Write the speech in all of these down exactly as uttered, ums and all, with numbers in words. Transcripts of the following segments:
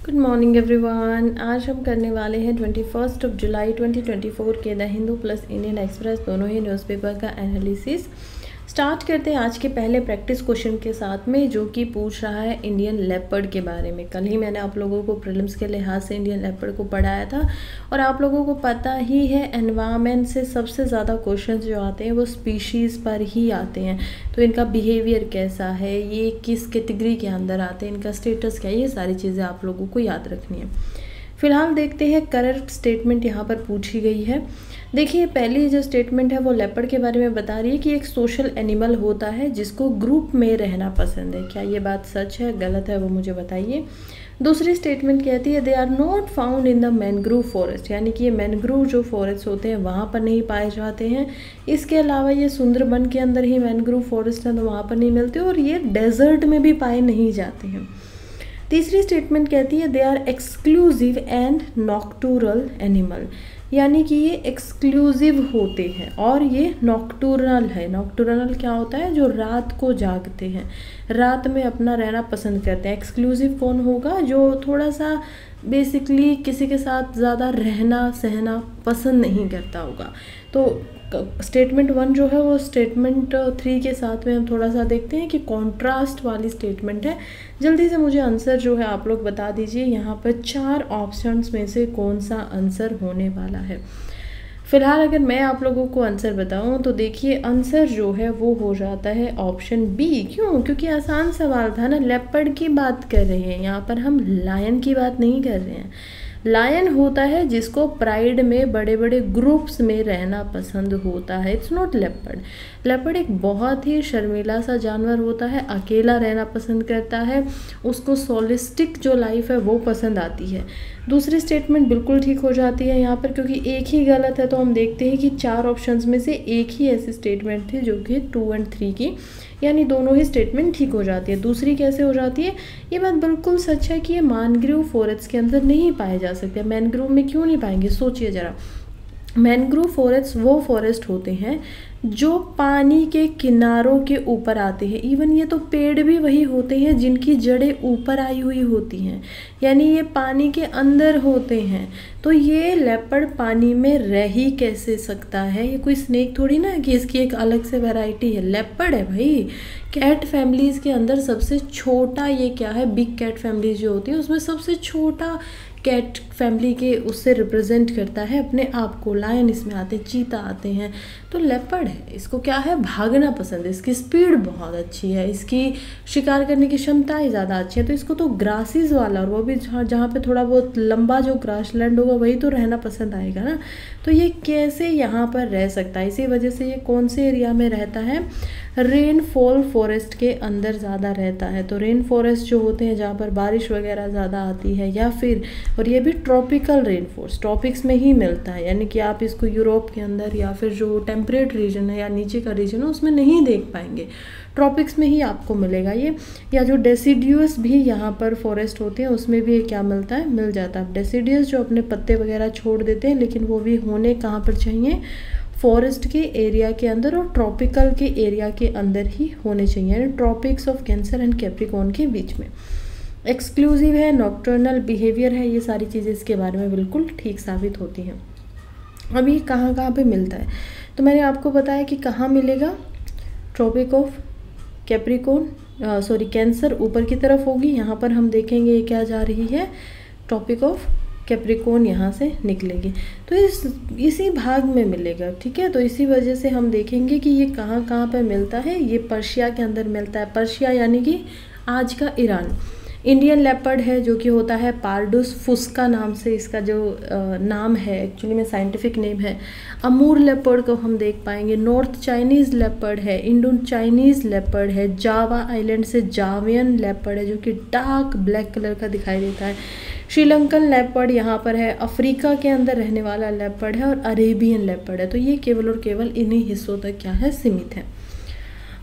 Good morning everyone. आज हम करने वाले हैं twenty first of July twenty twenty four के the Hindu plus Indian Express दोनों ही न्यूज़पेपर का एनालिसिस। स्टार्ट करते हैं आज के पहले प्रैक्टिस क्वेश्चन के साथ में, जो कि पूछ रहा है इंडियन लेपर्ड के बारे में। कल ही मैंने आप लोगों को प्रीलिम्स के लिहाज से इंडियन लेपर्ड को पढ़ाया था और आप लोगों को पता ही है एनवायरनमेंट से सबसे ज़्यादा क्वेश्चन जो आते हैं वो स्पीशीज़ पर ही आते हैं। तो इनका बिहेवियर कैसा है, ये किस कैटेगरी के अंदर आते हैं, इनका स्टेटस क्या है, ये सारी चीज़ें आप लोगों को याद रखनी है। फिलहाल देखते हैं करेक्ट स्टेटमेंट यहाँ पर पूछी गई है। देखिए, पहली जो स्टेटमेंट है वो लेपर्ड के बारे में बता रही है कि एक सोशल एनिमल होता है जिसको ग्रुप में रहना पसंद है। क्या ये बात सच है गलत है वो मुझे बताइए। दूसरी स्टेटमेंट कहती है they are not found in the mangrove forest, यानी कि ये मैनग्रोव जो फॉरेस्ट होते हैं वहाँ पर नहीं पाए जाते हैं। इसके अलावा ये सुंदरबन के अंदर ही मैनग्रोव फॉरेस्ट है तो वहाँ पर नहीं मिलते और ये डेजर्ट में भी पाए नहीं जाते हैं। तीसरी स्टेटमेंट कहती है they are exclusive and nocturnal animal, यानी कि ये एक्सक्लूसिव होते हैं और ये नॉक्टूरनल है। नॉक्टूरनल क्या होता है? जो रात को जागते हैं, रात में अपना रहना पसंद करते हैं। एक्सक्लूसिव कौन होगा? जो थोड़ा सा बेसिकली किसी के साथ ज़्यादा रहना सहना पसंद नहीं करता होगा। तो स्टेटमेंट वन जो है वो स्टेटमेंट थ्री के साथ में हम थोड़ा सा देखते हैं कि कॉन्ट्रास्ट वाली स्टेटमेंट है। जल्दी से मुझे आंसर जो है आप लोग बता दीजिए। यहाँ पर चार ऑप्शंस में से कौन सा आंसर होने वाला है। फिलहाल अगर मैं आप लोगों को आंसर बताऊं तो देखिए आंसर जो है वो हो जाता है ऑप्शन बी। क्यों? क्योंकि आसान सवाल था ना, लेपर्ड की बात कर रहे हैं, यहाँ पर हम लायन की बात नहीं कर रहे हैं। लायन होता है जिसको प्राइड में बड़े बड़े ग्रुप्स में रहना पसंद होता है। It's not leopard. लेपर्ड एक बहुत ही शर्मीला सा जानवर होता है, अकेला रहना पसंद करता है, उसको सोलिस्टिक जो लाइफ है वो पसंद आती है। दूसरी स्टेटमेंट बिल्कुल ठीक हो जाती है यहाँ पर, क्योंकि एक ही गलत है। तो हम देखते हैं कि चार ऑप्शंस में से एक ही ऐसी स्टेटमेंट थी जो कि टू एंड थ्री की, यानी दोनों ही स्टेटमेंट ठीक हो जाती है। दूसरी कैसे हो जाती है? ये बात बिल्कुल सच है कि ये मैनग्रोव फॉरेस्ट के अंदर नहीं पाए जा सकते। मैनग्रोव में क्यों नहीं पाएंगे? सोचिए ज़रा। मैनग्रोव फॉरेस्ट वो फॉरेस्ट होते हैं जो पानी के किनारों के ऊपर आते हैं। इवन ये तो पेड़ भी वही होते हैं जिनकी जड़ें ऊपर आई हुई होती हैं, यानी ये पानी के अंदर होते हैं। तो ये लेपर्ड पानी में रह ही कैसे सकता है? ये कोई स्नेक थोड़ी ना कि इसकी एक अलग से वैरायटी है। लेपर्ड है भाई। कैट फैमिलीज़ के अंदर सबसे छोटा ये क्या है? बिग कैट फैमिलीज जो होती है उसमें सबसे छोटा कैट फैमिली के उससे रिप्रेजेंट करता है अपने आप को। लायन इसमें आते हैं, चीता आते हैं। तो लेपर्ड है, इसको क्या है? भागना पसंद है, इसकी स्पीड बहुत अच्छी है, इसकी शिकार करने की क्षमताएं ज़्यादा अच्छी है। तो इसको तो ग्रासीज वाला, और वो भी जहाँ जहाँ पे थोड़ा बहुत लंबा जो ग्रासलैंड होगा वही तो रहना पसंद आएगा ना। तो ये कैसे यहाँ पर रह सकता है? इसी वजह से ये कौन से एरिया में रहता है? रेन फॉल फॉरेस्ट के अंदर ज़्यादा रहता है। तो रेन फॉरेस्ट जो होते हैं जहाँ पर बारिश वगैरह ज़्यादा आती है, या फिर और ये भी ट्रॉपिकल रेन फॉरेस्ट ट्रॉपिक्स में ही मिलता है, यानी कि आप इसको यूरोप के अंदर या फिर जो टेम्परेट रीजन है या नीचे का रीजन है उसमें नहीं देख पाएंगे। ट्रॉपिक्स में ही आपको मिलेगा ये। या जो डेसिडियस भी यहाँ पर फॉरेस्ट होते हैं उसमें भी क्या मिलता है? मिल जाता है। डेसिडियस जो अपने पत्ते वगैरह छोड़ देते हैं, लेकिन वो भी होने कहाँ पर चाहिए? फॉरेस्ट के एरिया के अंदर और ट्रॉपिकल के एरिया के अंदर ही होने चाहिए, यानी tropics of cancer and capricorn के बीच में। एक्सक्लूसिव है, नॉक्टर्नल बिहेवियर है, ये सारी चीज़ें इसके बारे में बिल्कुल ठीक साबित होती हैं। अभी कहाँ कहाँ पे मिलता है? तो मैंने आपको बताया कि कहाँ मिलेगा। Tropic of capricorn sorry cancer ऊपर की तरफ होगी। यहाँ पर हम देखेंगे ये क्या जा रही है? ट्रॉपिक ऑफ कैप्रिकॉर्न यहाँ से निकलेगी, तो इस इसी भाग में मिलेगा। ठीक है, तो इसी वजह से हम देखेंगे कि ये कहाँ कहाँ पे मिलता है। ये पर्शिया के अंदर मिलता है। पर्शिया यानी कि आज का ईरान। इंडियन लेपर्ड है जो कि होता है पार्डुस फुस्का नाम से, इसका जो आ, नाम है एक्चुअली में साइंटिफिक नेम है। अमूर लेपर्ड को हम देख पाएंगे। नॉर्थ चाइनीज़ लेपर्ड है, इंडो चाइनीज़ लेपर्ड है, जावा आइलैंड से जावियन लेपर्ड है जो कि डार्क ब्लैक कलर का दिखाई देता है। श्रीलंकन लेपर्ड यहाँ पर है, अफ्रीका के अंदर रहने वाला लेपर्ड है, और अरेबियन लेपर्ड है। तो ये केवल और केवल इन्हीं हिस्सों तक क्या है? सीमित है।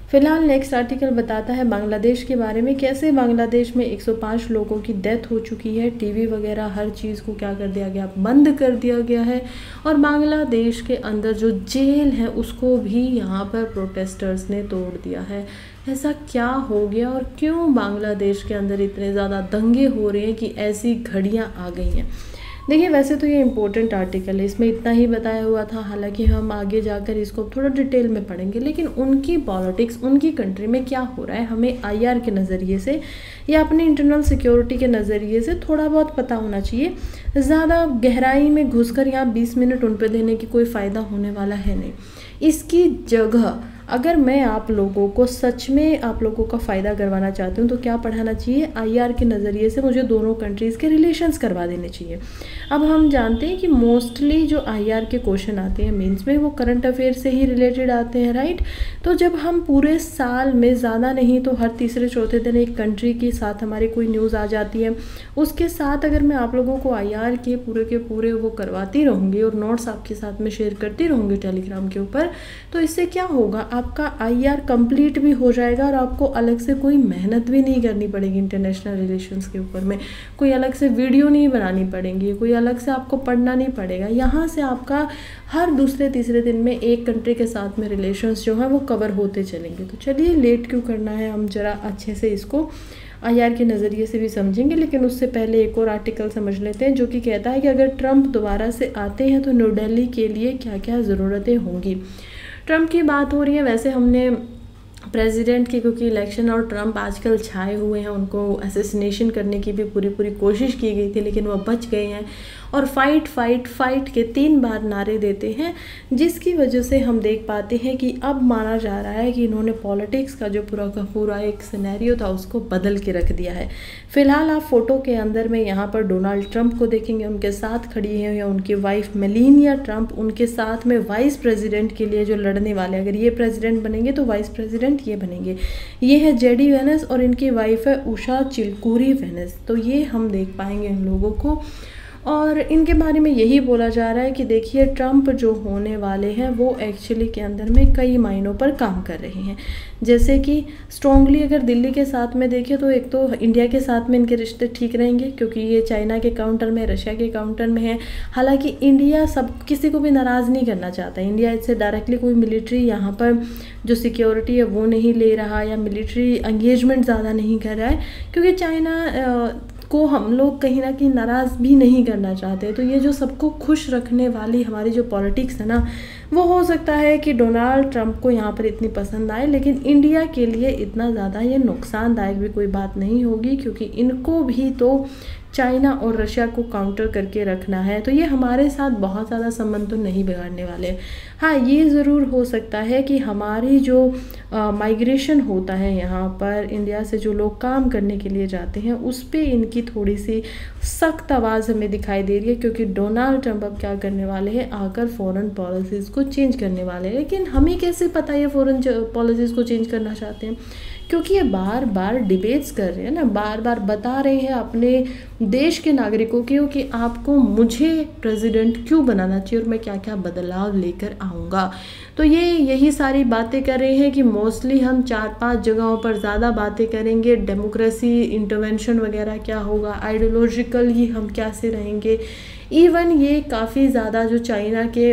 फिलहाल नेक्स्ट आर्टिकल बताता है बांग्लादेश के बारे में, कैसे बांग्लादेश में एक सौ पाँच लोगों की डेथ हो चुकी है, टीवी वगैरह हर चीज़ को क्या कर दिया गया, बंद कर दिया गया है। और बांग्लादेश के अंदर जो जेल है उसको भी यहाँ पर प्रोटेस्टर्स ने तोड़ दिया है। ऐसा क्या हो गया और क्यों बांग्लादेश के अंदर इतने ज़्यादा दंगे हो रहे हैं कि ऐसी घड़ियाँ आ गई हैं। देखिए वैसे तो ये इम्पोर्टेंट आर्टिकल है, इसमें इतना ही बताया हुआ था, हालांकि हम आगे जाकर इसको थोड़ा डिटेल में पढ़ेंगे, लेकिन उनकी पॉलिटिक्स, उनकी कंट्री में क्या हो रहा है हमें आईआर के नज़रिए से या अपनी इंटरनल सिक्योरिटी के नज़रिए से थोड़ा बहुत पता होना चाहिए। ज़्यादा गहराई में घुसकर यहाँ बीस मिनट उन पर देने की कोई फ़ायदा होने वाला है नहीं। इसकी जगह अगर मैं आप लोगों को सच में आप लोगों का फ़ायदा करवाना चाहती हूँ तो क्या पढ़ाना चाहिए, आईआर के नज़रिए से मुझे दोनों कंट्रीज़ के रिलेशंस करवा देने चाहिए। अब हम जानते हैं कि मोस्टली जो आईआर के क्वेश्चन आते हैं मेंस में वो करंट अफेयर से ही रिलेटेड आते हैं, राइट। तो जब हम पूरे साल में ज़्यादा नहीं तो हर तीसरे चौथे दिन एक कंट्री के साथ हमारी कोई न्यूज़ आ जाती है, उसके साथ अगर मैं आप लोगों को आईआर के पूरे के पूरे वो करवाती रहूँगी और नोट्स आपके साथ में शेयर करती रहूँगी टेलीग्राम के ऊपर, तो इससे क्या होगा, आपका आईआर कंप्लीट भी हो जाएगा और आपको अलग से कोई मेहनत भी नहीं करनी पड़ेगी इंटरनेशनल रिलेशंस के ऊपर में, कोई अलग से वीडियो नहीं बनानी पड़ेंगी, कोई अलग से आपको पढ़ना नहीं पड़ेगा। यहाँ से आपका हर दूसरे तीसरे दिन में एक कंट्री के साथ में रिलेशंस जो है वो कवर होते चलेंगे। तो चलिए लेट क्यों करना है, हम ज़रा अच्छे से इसको आईआर के नज़रिए से भी समझेंगे, लेकिन उससे पहले एक और आर्टिकल समझ लेते हैं जो कि कहता है कि अगर ट्रंप दोबारा से आते हैं तो न्यू दिल्ली के लिए क्या क्या ज़रूरतें होंगी। ट्रंप की बात हो रही है, वैसे हमने प्रेसिडेंट की, क्योंकि इलेक्शन और ट्रंप आजकल छाए हुए हैं, उनको असैसिनेशन करने की भी पूरी पूरी कोशिश की गई थी लेकिन वह बच गए हैं और फाइट फाइट फाइट के तीन बार नारे देते हैं, जिसकी वजह से हम देख पाते हैं कि अब माना जा रहा है कि इन्होंने पॉलिटिक्स का जो पूरा का पूरा एक सिनेरियो था उसको बदल के रख दिया है। फिलहाल आप फोटो के अंदर में यहाँ पर डोनाल्ड ट्रंप को देखेंगे, उनके साथ खड़ी है या उनकी वाइफ मेलानिया ट्रंप, उनके साथ में वाइस प्रेसिडेंट के लिए जो लड़ने वाले, अगर ये प्रेसिडेंट बनेंगे तो वाइस प्रेसिडेंट ये बनेंगे, ये है जेडी वेनेस और इनकी वाइफ है उषा चिलकूरी वेनेस। तो ये हम देख पाएंगे इन लोगों को, और इनके बारे में यही बोला जा रहा है कि देखिए ट्रंप जो होने वाले हैं वो एक्चुअली के अंदर में कई मायनों पर काम कर रहे हैं। जैसे कि स्ट्रॉन्गली अगर दिल्ली के साथ में देखें तो एक तो इंडिया के साथ में इनके रिश्ते ठीक रहेंगे क्योंकि ये चाइना के काउंटर में, रशिया के काउंटर में है। हालांकि इंडिया सब किसी को भी नाराज़ नहीं करना चाहता, इंडिया इससे डायरेक्टली कोई मिलिट्री यहाँ पर जो सिक्योरिटी है वो नहीं ले रहा या मिलिट्री एंगेजमेंट ज़्यादा नहीं कर रहा है, क्योंकि चाइना को हम लोग कहीं ना कहीं नाराज़ भी नहीं करना चाहते। तो ये जो सबको खुश रखने वाली हमारी जो पॉलिटिक्स है ना, वो हो सकता है कि डोनाल्ड ट्रंप को यहाँ पर इतनी पसंद आए, लेकिन इंडिया के लिए इतना ज़्यादा ये नुकसानदायक भी कोई बात नहीं होगी क्योंकि इनको भी तो चाइना और रशिया को काउंटर करके रखना है। तो ये हमारे साथ बहुत ज़्यादा संबंध तो नहीं बिगाड़ने वाले। हाँ, ये ज़रूर हो सकता है कि हमारी जो माइग्रेशन होता है यहाँ पर इंडिया से जो लोग काम करने के लिए जाते हैं उस पर इनकी थोड़ी सी सख्त आवाज़ हमें दिखाई दे रही है, क्योंकि डोनाल्ड ट्रंप अब क्या करने वाले हैं, आकर फॉरेन पॉलिसीज़ को चेंज करने वाले हैं। लेकिन हमें कैसे पता ये फॉरेन पॉलिसीज़ को चेंज करना चाहते हैं, क्योंकि ये बार बार डिबेट्स कर रहे हैं ना, बार बार बता रहे हैं अपने देश के नागरिकों को कि आपको मुझे प्रेसिडेंट क्यों बनाना चाहिए और मैं क्या क्या बदलाव लेकर आऊँगा। तो ये यही सारी बातें कर रहे हैं कि मोस्टली हम चार पांच जगहों पर ज़्यादा बातें करेंगे, डेमोक्रेसी इंटरवेंशन वगैरह क्या होगा, आइडियोलॉजिकल ही हम कैसे रहेंगे। इवन ये काफ़ी ज़्यादा जो चाइना के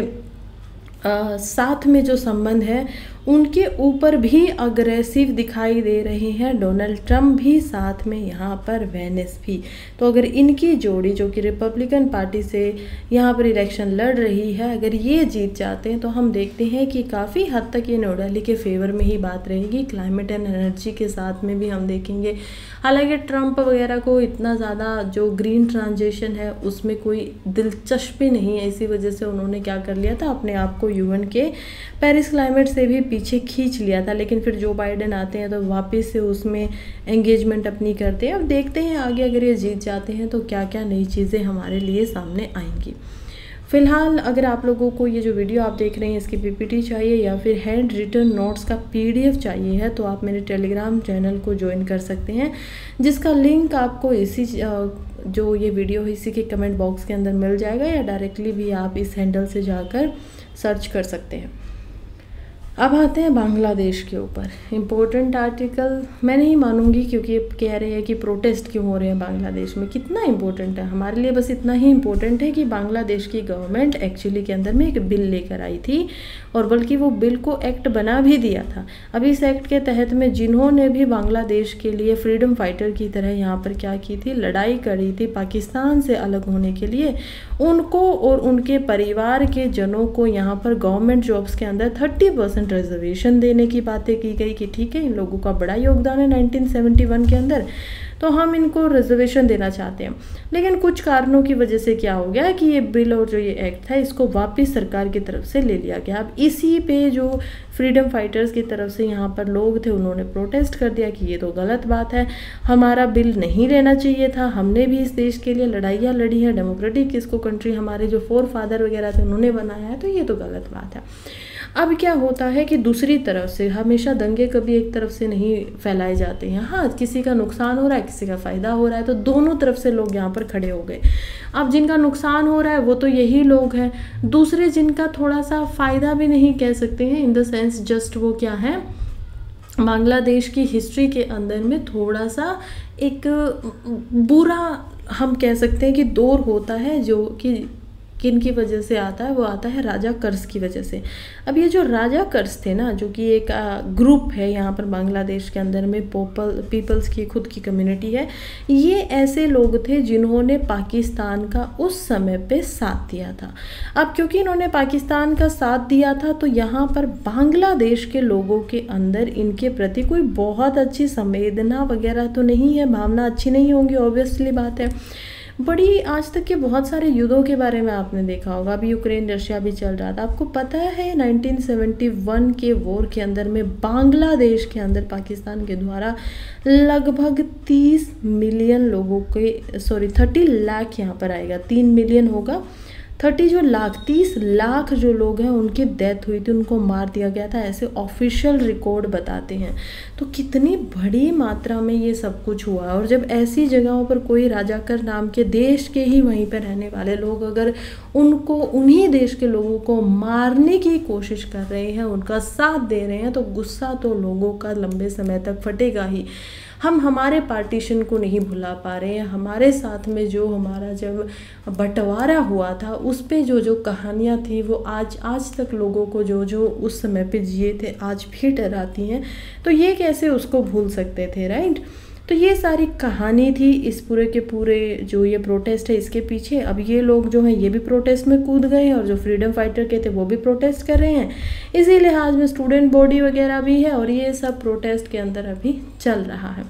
आ, साथ में जो संबंध है उनके ऊपर भी अग्रेसिव दिखाई दे रहे हैं, डोनाल्ड ट्रंप भी साथ में यहाँ पर वेनेस भी। तो अगर इनकी जोड़ी जो कि रिपब्लिकन पार्टी से यहाँ पर इलेक्शन लड़ रही है, अगर ये जीत जाते हैं तो हम देखते हैं कि काफ़ी हद तक ये न्यू दिल्ली के फेवर में ही बात रहेगी। क्लाइमेट एंड एनर्जी के साथ में भी हम देखेंगे, हालांकि ट्रंप वगैरह को इतना ज़्यादा जो ग्रीन ट्रांजिशन है उसमें कोई दिलचस्पी नहीं है, इसी वजह से उन्होंने क्या कर लिया था, अपने आप को यूएन के पेरिस क्लाइमेट से भी पीछे खींच लिया था। लेकिन फिर जो बाइडेन आते हैं तो वापस से उसमें एंगेजमेंट अपनी करते हैं। अब देखते हैं आगे अगर ये जीत जाते हैं तो क्या क्या नई चीज़ें हमारे लिए सामने आएंगी। फिलहाल अगर आप लोगों को ये जो वीडियो आप देख रहे हैं इसकी पीपीटी चाहिए या फिर हैंड रिटन नोट्स का पीडीएफ चाहिए है तो आप मेरे टेलीग्राम चैनल को ज्वाइन कर सकते हैं, जिसका लिंक आपको इसी जो ये वीडियो है इसी के कमेंट बॉक्स के अंदर मिल जाएगा, या डायरेक्टली भी आप इस हैंडल से जाकर सर्च कर सकते हैं। अब आते हैं बांग्लादेश के ऊपर। इम्पोर्टेंट आर्टिकल मैं नहीं मानूंगी, क्योंकि कह रहे हैं कि प्रोटेस्ट क्यों हो रहे हैं बांग्लादेश में। कितना इम्पोर्टेंट है हमारे लिए, बस इतना ही इम्पोर्टेंट है कि बांग्लादेश की गवर्नमेंट एक्चुअली के अंदर में एक बिल लेकर आई थी, और बल्कि वो बिल को एक्ट बना भी दिया था। अब इस एक्ट के तहत में जिन्होंने भी बांग्लादेश के लिए फ्रीडम फाइटर की तरह यहाँ पर क्या की थी, लड़ाई करी थी पाकिस्तान से अलग होने के लिए, उनको और उनके परिवार के जनों को यहाँ पर गवर्नमेंट जॉब्स के अंदर थर्टी परसेंट रिजर्वेशन देने की बातें की गई कि ठीक है, इन लोगों का बड़ा योगदान है नाइनटीन सेवेंटी वन के अंदर, तो हम इनको रिजर्वेशन देना चाहते हैं। लेकिन कुछ कारणों की वजह से क्या हो गया कि ये बिल और जो ये एक्ट था इसको वापस सरकार की तरफ से ले लिया गया। अब इसी पे जो फ्रीडम फाइटर्स की तरफ से यहाँ पर लोग थे, उन्होंने प्रोटेस्ट कर दिया कि ये तो गलत बात है, हमारा बिल नहीं लेना चाहिए था, हमने भी इस देश के लिए लड़ाइयाँ लड़ी है, डेमोक्रेटिक इसको कंट्री हमारे जो फोर फादर वगैरह थे उन्होंने बनाया है, तो ये तो गलत बात है। अब क्या होता है कि दूसरी तरफ से हमेशा दंगे कभी एक तरफ से नहीं फैलाए जाते हैं। हाँ, किसी का नुकसान हो रहा है, किसी का फ़ायदा हो रहा है, तो दोनों तरफ से लोग यहाँ पर खड़े हो गए। अब जिनका नुकसान हो रहा है वो तो यही लोग हैं, दूसरे जिनका थोड़ा सा फ़ायदा भी नहीं कह सकते हैं, इन द सेंस जस्ट वो क्या है, बांग्लादेश की हिस्ट्री के अंदर में थोड़ा सा एक बुरा हम कह सकते हैं कि दौर होता है, जो कि किन की वजह से आता है, वो आता है राजा कर्स की वजह से। अब ये जो राजा कर्स थे ना, जो कि एक ग्रुप है यहाँ पर बांग्लादेश के अंदर में, पोपल पीपल्स की खुद की कम्युनिटी है, ये ऐसे लोग थे जिन्होंने पाकिस्तान का उस समय पे साथ दिया था। अब क्योंकि इन्होंने पाकिस्तान का साथ दिया था, तो यहाँ पर बांग्लादेश के लोगों के अंदर इनके प्रति कोई बहुत अच्छी संवेदना वगैरह तो नहीं है, भावना अच्छी नहीं होंगी, ऑब्वियसली बात है। बड़ी आज तक के बहुत सारे युद्धों के बारे में आपने देखा होगा, अभी यूक्रेन रशिया भी चल रहा था, आपको पता है नाइनटीन सेवेंटी वन के वॉर के अंदर में बांग्लादेश के अंदर पाकिस्तान के द्वारा लगभग तीस मिलियन लोगों के, सॉरी थर्टी लाख यहाँ पर आएगा, तीन मिलियन होगा, थर्टी जो लाख तीस लाख जो लोग हैं उनकी डेथ हुई थी, उनको मार दिया गया था, ऐसे ऑफिशियल रिकॉर्ड बताते हैं। तो कितनी बड़ी मात्रा में ये सब कुछ हुआ। और जब ऐसी जगहों पर कोई राजाकर नाम के देश के ही वहीं पर रहने वाले लोग अगर उनको उन्हीं देश के लोगों को मारने की कोशिश कर रहे हैं, उनका साथ दे रहे हैं, तो गुस्सा तो लोगों का लंबे समय तक फटेगा ही। हम हमारे पार्टीशन को नहीं भुला पा रहे हैं, हमारे साथ में जो हमारा जब बंटवारा हुआ था उस पे जो जो कहानियाँ थी वो आज आज तक लोगों को जो जो उस समय पे जिए थे आज भी डराती हैं। तो ये कैसे उसको भूल सकते थे, राइट। तो ये सारी कहानी थी इस पूरे के पूरे जो ये प्रोटेस्ट है इसके पीछे। अब ये लोग जो हैं ये भी प्रोटेस्ट में कूद गए और जो फ्रीडम फाइटर के थे वो भी प्रोटेस्ट कर रहे हैं। इसी लिहाज में स्टूडेंट बॉडी वगैरह भी है और ये सब प्रोटेस्ट के अंदर अभी चल रहा है।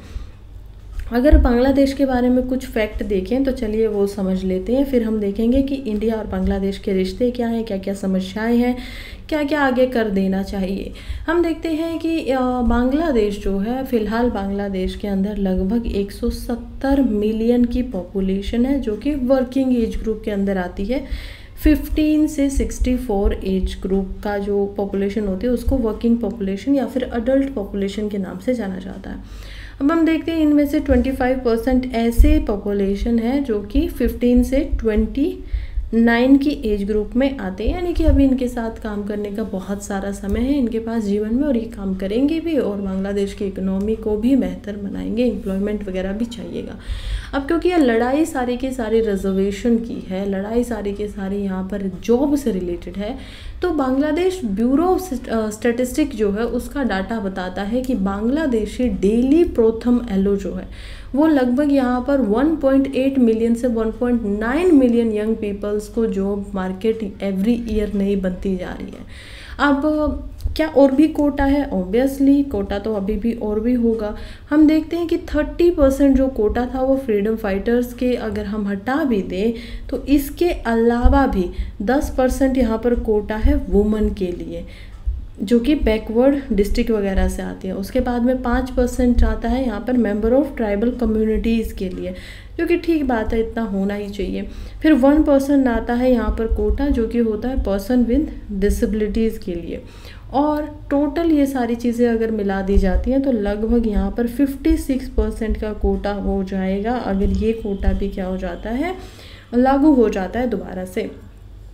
अगर बांग्लादेश के बारे में कुछ फैक्ट देखें तो चलिए वो समझ लेते हैं, फिर हम देखेंगे कि इंडिया और बांग्लादेश के रिश्ते क्या हैं, क्या क्या समस्याएं हैं, क्या क्या आगे कर देना चाहिए। हम देखते हैं कि बांग्लादेश जो है फ़िलहाल बांग्लादेश के अंदर लगभग एक सौ सत्तर मिलियन की पॉपुलेशन है जो कि वर्किंग एज ग्रुप के अंदर आती है। फिफ्टीन से सिक्सटी फोर एज ग्रुप का जो पॉपुलेशन होती है उसको वर्किंग पॉपुलेशन या फिर अडल्ट पॉपुलेशन के नाम से जाना जाता है। अब हम देखते हैं इनमें से पच्चीस परसेंट ऐसे पॉपुलेशन है जो कि फिफ्टीन से ट्वेंटी नाइन की एज ग्रुप में आते हैं, यानी कि अभी इनके साथ काम करने का बहुत सारा समय है इनके पास जीवन में और ये काम करेंगे भी और बांग्लादेश की इकोनॉमी को भी बेहतर बनाएंगे, एम्प्लॉयमेंट वगैरह भी चाहिएगा। अब क्योंकि ये लड़ाई सारी की सारी रिजर्वेशन की है, लड़ाई सारी के सारी यहाँ पर जॉब से रिलेटेड है, तो बांग्लादेश ब्यूरो ऑफ स्टैटिस्टिक जो है उसका डाटा बताता है कि बांग्लादेशी डेली प्रथम एलो जो है वो लगभग यहाँ पर वन पॉइंट एट मिलियन से one point nine million young peoples को जॉब मार्केट एवरी ईयर नई बनती जा रही है। अब क्या और भी कोटा है? ऑब्वियसली कोटा तो अभी भी और भी होगा। हम देखते हैं कि थर्टी परसेंट जो कोटा था वो फ्रीडम फाइटर्स के अगर हम हटा भी दें तो इसके अलावा भी दस परसेंट यहाँ पर कोटा है वुमन के लिए जो कि बैकवर्ड डिस्ट्रिक्ट वगैरह से आती है। उसके बाद में पाँच परसेंट आता है यहाँ पर मेंबर ऑफ ट्राइबल कम्युनिटीज़ के लिए, जो कि ठीक बात है, इतना होना ही चाहिए। फिर वन परसेंट आता है यहाँ पर कोटा जो कि होता है पर्सन विद डिसेबिलिटीज़ के लिए। और टोटल ये सारी चीज़ें अगर मिला दी जाती हैं तो लगभग यहाँ पर छप्पन परसेंट का कोटा हो जाएगा अगर ये कोटा भी क्या हो जाता है, लागू हो जाता है दोबारा से।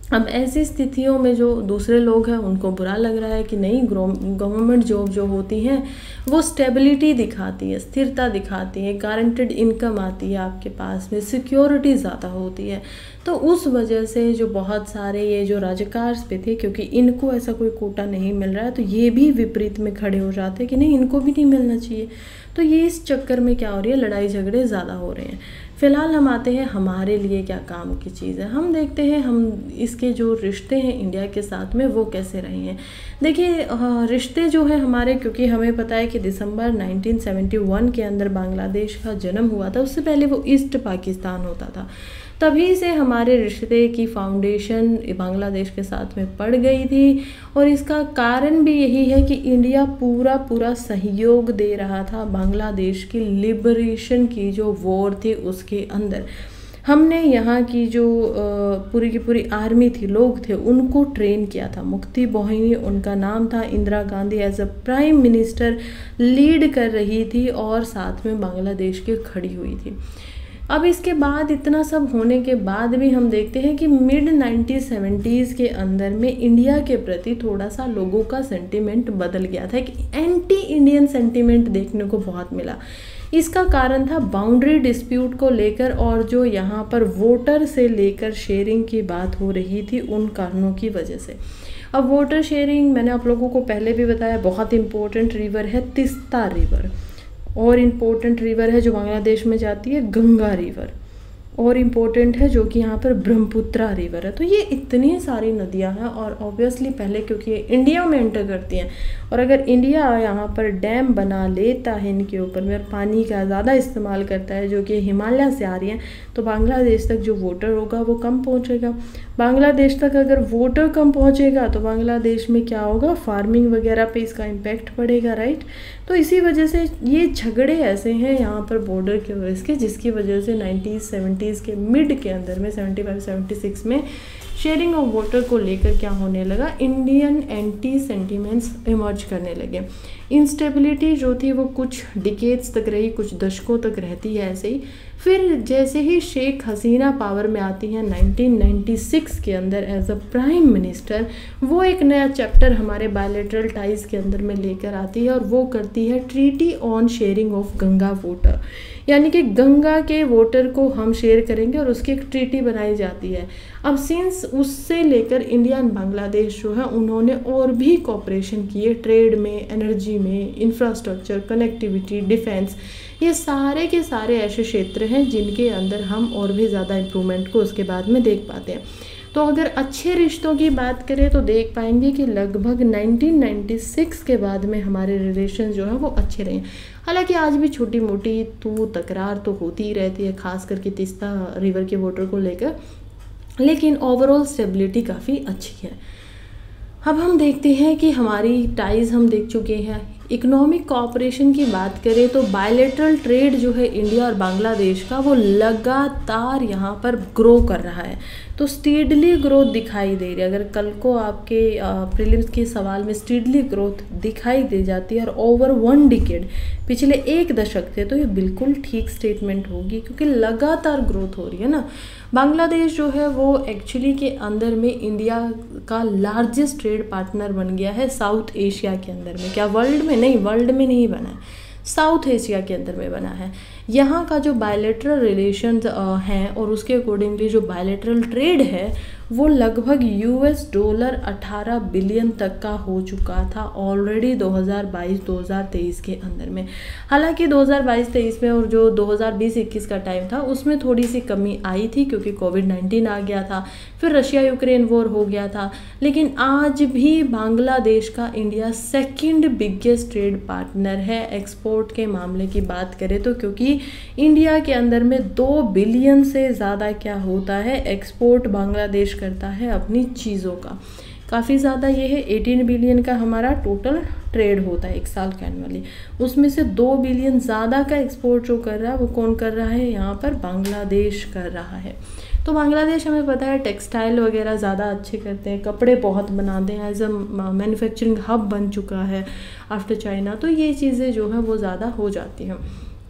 अब ऐसी स्थितियों में जो दूसरे लोग हैं उनको बुरा लग रहा है कि नहीं, गवर्नमेंट जॉब जो होती हैं वो स्टेबिलिटी दिखाती है, स्थिरता दिखाती है, गारंटेड इनकम आती है आपके पास में, सिक्योरिटी ज़्यादा होती है। तो उस वजह से जो बहुत सारे ये जो राजकार पे थे, क्योंकि इनको ऐसा कोई कोटा नहीं मिल रहा है, तो ये भी विपरीत में खड़े हो जाते हैं कि नहीं, इनको भी नहीं मिलना चाहिए। तो ये इस चक्कर में क्या हो रही है, लड़ाई झगड़े ज़्यादा हो रहे हैं। फ़िलहाल हम आते हैं हमारे लिए क्या काम की चीज़ है। हम देखते हैं हम इसके जो रिश्ते हैं इंडिया के साथ में वो कैसे रहे हैं। देखिए रिश्ते जो है हमारे, क्योंकि हमें पता है कि दिसंबर नाइनटीन सेवेंटी वन के अंदर बांग्लादेश का जन्म हुआ था, उससे पहले वो ईस्ट पाकिस्तान होता था। तभी से हमारे रिश्ते की फाउंडेशन बांग्लादेश के साथ में पड़ गई थी, और इसका कारण भी यही है कि इंडिया पूरा पूरा सहयोग दे रहा था बांग्लादेश की लिबरेशन की जो वॉर थी उसके अंदर। हमने यहाँ की जो पूरी की पूरी आर्मी थी, लोग थे, उनको ट्रेन किया था। मुक्ति मोहिनी उनका नाम था। Indira Gandhi as a prime minister lead कर रही थी और साथ में बांग्लादेश के खड़ी हुई थी। अब इसके बाद इतना सब होने के बाद भी हम देखते हैं कि मिड नाइनटीन सेवेंटीज़ के अंदर में इंडिया के प्रति थोड़ा सा लोगों का सेंटिमेंट बदल गया था, कि एंटी इंडियन सेंटिमेंट देखने को बहुत मिला। इसका कारण था बाउंड्री डिस्प्यूट को लेकर, और जो यहाँ पर वोटर से लेकर शेयरिंग की बात हो रही थी उन कारणों की वजह से। अब वोटर शेयरिंग मैंने आप लोगों को पहले भी बताया, बहुत इंपॉर्टेंट रिवर है तिस्ता रिवर, और इम्पोर्टेंट रिवर है जो बांग्लादेश में जाती है गंगा रिवर, और इम्पोर्टेंट है जो कि यहाँ पर ब्रह्मपुत्रा रिवर है। तो ये इतनी सारी नदियाँ हैं, और ऑब्वियसली पहले क्योंकि ये इंडिया में एंटर करती हैं, और अगर इंडिया यहाँ पर डैम बना लेता है इनके ऊपर में और पानी का ज़्यादा इस्तेमाल करता है जो कि हिमालय से आ रही हैं, तो बांग्लादेश तक जो वोटर होगा वो कम पहुँचेगा। बांग्लादेश तक अगर वोटर कम पहुँचेगा तो बांग्लादेश में क्या होगा, फार्मिंग वगैरह पे इसका इम्पैक्ट पड़ेगा, राइट। तो इसी वजह से ये झगड़े ऐसे हैं यहाँ पर बॉर्डर के वजह से, जिसकी वजह से नाइनटीन सेवेंटीज़ के मिड के अंदर में सेवेंटी फाइव सेवेंटी सिक्स में शेयरिंग ऑफ वाटर को लेकर क्या होने लगा, इंडियन एंटी सेंटिमेंट्स इमर्ज करने लगे। इंस्टेबिलिटी जो थी वो कुछ डिकेड्स तक रही, कुछ दशकों तक रहती है ऐसे ही। फिर जैसे ही शेख हसीना पावर में आती हैं नाइनटीन नाइंटी सिक्स के अंदर एज अ प्राइम मिनिस्टर, वो एक नया चैप्टर हमारे बायलैटरल टाइज के अंदर में लेकर आती है, और वो करती है treaty on sharing of Ganga water, यानी कि गंगा के वाटर को हम शेयर करेंगे और उसकी एक ट्रीटी बनाई जाती है। अब सिंस उससे लेकर इंडिया एंड बांग्लादेश जो है उन्होंने और भी कोऑपरेशन किए, ट्रेड में, एनर्जी में, इंफ्रास्ट्रक्चर, कनेक्टिविटी, डिफेंस, ये सारे के सारे ऐसे क्षेत्र हैं जिनके अंदर हम और भी ज़्यादा इम्प्रूवमेंट को उसके बाद में देख पाते हैं। तो अगर अच्छे रिश्तों की बात करें तो देख पाएंगे कि लगभग नाइनटीन नाइंटी सिक्स के बाद में हमारे रिलेशन जो है वो अच्छे रहे। हालांकि आज भी छोटी मोटी तू तकरार तो होती ही रहती है, खास करके तिस्ता रिवर के वाटर को लेकर, लेकिन ओवरऑल स्टेबिलिटी काफ़ी अच्छी है। अब हम देखते हैं कि हमारी टाइज हम देख चुके हैं। इकोनॉमिक कोऑपरेशन की बात करें तो बायलैटरल ट्रेड जो है इंडिया और बांग्लादेश का वो लगातार यहाँ पर ग्रो कर रहा है, तो स्टीडली ग्रोथ दिखाई दे रही है। अगर कल को आपके प्रीलिम्स के सवाल में स्टीडली ग्रोथ दिखाई दे जाती है और ओवर वन डिकेड, पिछले एक दशक थे, तो ये बिल्कुल ठीक स्टेटमेंट होगी, क्योंकि लगातार ग्रोथ हो रही है ना। बांग्लादेश जो है वो एक्चुअली के अंदर में इंडिया का लार्जेस्ट ट्रेड पार्टनर बन गया है साउथ एशिया के अंदर में। क्या वर्ल्ड में? नहीं, वर्ल्ड में नहीं बना है, साउथ एशिया के अंदर में बना है। यहाँ का जो बायलैटरल रिलेशंस हैं और उसके अकॉर्डिंगली जो बायलैटरल ट्रेड है वो लगभग यूएस डॉलर अठारह बिलियन तक का हो चुका था ऑलरेडी दो हज़ार बाईस दो हज़ार तेईस के अंदर में। हालांकि दो हज़ार बाईस तेईस में और जो दो हज़ार बीस इक्कीस का टाइम था उसमें थोड़ी सी कमी आई थी, क्योंकि कोविड नाइन्टीन आ गया था, फिर रशिया यूक्रेन वॉर हो गया था। लेकिन आज भी बांग्लादेश का India second biggest trade partner है एक्सपोर्ट के मामले की बात करें तो, क्योंकि इंडिया के अंदर में दो बिलियन से ज़्यादा क्या होता है, एक्सपोर्ट बांग्लादेश करता है अपनी चीज़ों का। काफ़ी ज़्यादा ये है, अठारह बिलियन का हमारा टोटल ट्रेड होता है एक साल का एनुअली, उसमें से दो बिलियन ज़्यादा का एक्सपोर्ट जो कर रहा है वो कौन कर रहा है, यहाँ पर बांग्लादेश कर रहा है। तो बांग्लादेश हमें पता है टेक्सटाइल वगैरह ज़्यादा अच्छे करते हैं, कपड़े बहुत बनाते हैं, एज अ मैन्युफैक्चरिंग हब बन चुका है आफ्टर चाइना, तो ये चीज़ें जो है वो ज़्यादा हो जाती हैं।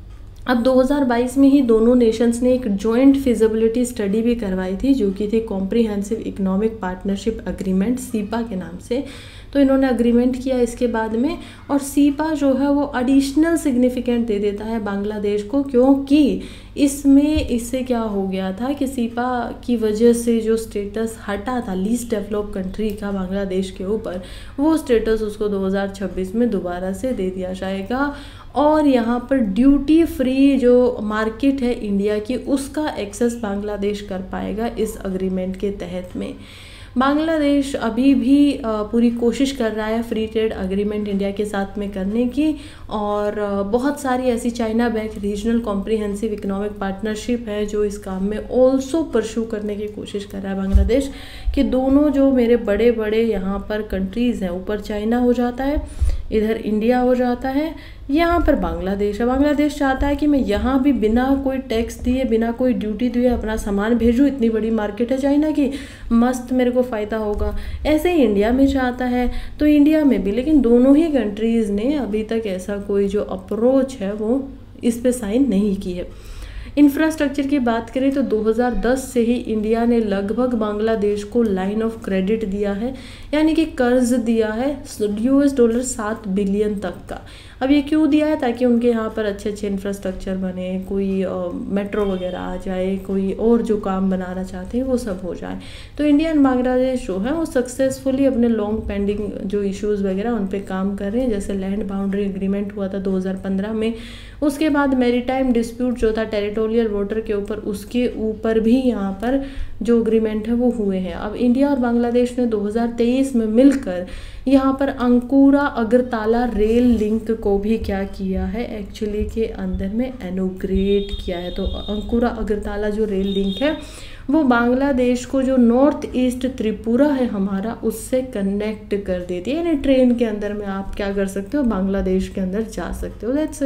अब दो हज़ार बाईस में ही दोनों नेशंस ने एक जॉइंट फिजिबिलिटी स्टडी भी करवाई थी, जो कि थी comprehensive economic partnership agreement, CEPA के नाम से। तो इन्होंने अग्रीमेंट किया इसके बाद में, और सीपा जो है वो एडिशनल सिग्निफिकेंट दे देता है बांग्लादेश को, क्योंकि इसमें इससे क्या हो गया था कि सीपा की वजह से जो स्टेटस हटा था लीस्ट डेवलप कंट्री का बांग्लादेश के ऊपर, वो स्टेटस उसको दो हज़ार छब्बीस में दोबारा से दे दिया जाएगा। और यहाँ पर ड्यूटी फ्री जो मार्केट है इंडिया की, उसका एक्सेस बांग्लादेश कर पाएगा इस अग्रीमेंट के तहत में। बांग्लादेश अभी भी पूरी कोशिश कर रहा है फ्री ट्रेड अग्रीमेंट इंडिया के साथ में करने की, और बहुत सारी ऐसी China back regional comprehensive economic partnership है जो इस काम में ऑल्सो परस्यू करने की कोशिश कर रहा है बांग्लादेश, कि दोनों जो मेरे बड़े बड़े यहाँ पर कंट्रीज़ हैं, ऊपर चाइना हो जाता है, इधर इंडिया हो जाता है, यहाँ पर बांग्लादेश है। बांग्लादेश चाहता है कि मैं यहाँ भी बिना कोई टैक्स दिए, बिना कोई ड्यूटी दिए अपना सामान भेजूँ, इतनी बड़ी मार्केट है चाइना की, मस्त मेरे को फ़ायदा होगा। ऐसे ही इंडिया में चाहता है, तो इंडिया में भी, लेकिन दोनों ही कंट्रीज़ ने अभी तक ऐसा कोई जो अप्रोच है वो इस पे साइन नहीं की है। इंफ्रास्ट्रक्चर की बात करें तो दो हज़ार दस से ही इंडिया ने लगभग बांग्लादेश को लाइन ऑफ क्रेडिट दिया है, यानी कि कर्ज दिया है यूएस डॉलर सात बिलियन तक का। अब ये क्यों दिया है? ताकि उनके यहाँ पर अच्छे अच्छे इंफ्रास्ट्रक्चर बने, कोई मेट्रो वगैरह आ जाए, कोई और जो काम बनाना चाहते हैं वो सब हो जाए। तो इंडिया एंड बांग्लादेश जो है वो सक्सेसफुली अपने लॉन्ग पेंडिंग जो इश्यूज़ वगैरह उन पे काम कर रहे हैं। जैसे लैंड बाउंड्री एग्रीमेंट हुआ था दो हज़ार पंद्रह में, उसके बाद मैरीटाइम डिस्प्यूट जो था टेरिटोरियल वाटर के ऊपर, उसके ऊपर भी यहाँ पर जो एग्रीमेंट है वो हुए हैं। अब इंडिया और बांग्लादेश ने दो हज़ार तेईस में मिलकर यहाँ पर अंकुरा अगरतला रेल लिंक को भी क्या किया है, एक्चुअली के अंदर में इनॉग्रेट किया है। तो अंकुरा अगरतला जो रेल लिंक है वो बांग्लादेश को जो नॉर्थ ईस्ट त्रिपुरा है हमारा, उससे कनेक्ट कर देती है। यानी ट्रेन के अंदर में आप क्या कर सकते हो, बांग्लादेश के अंदर जा सकते हो। That's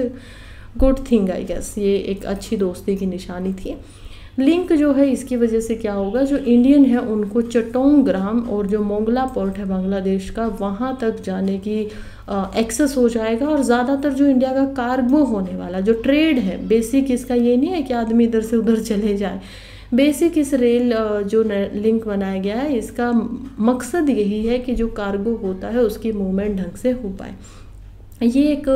good thing I guess, ये एक अच्छी दोस्ती की निशानी थी। लिंक जो है इसकी वजह से क्या होगा, जो इंडियन है उनको चटोंग्राम और जो मोंगला पोर्ट है बांग्लादेश का, वहाँ तक जाने की एक्सेस हो जाएगा। और ज़्यादातर जो इंडिया का कार्गो होने वाला जो ट्रेड है, बेसिक इसका ये नहीं है कि आदमी इधर से उधर चले जाए। बेसिक इस रेल जो लिंक बनाया गया है, इसका मकसद यही है कि जो कार्गो होता है उसकी मूवमेंट ढंग से हो पाए। ये एक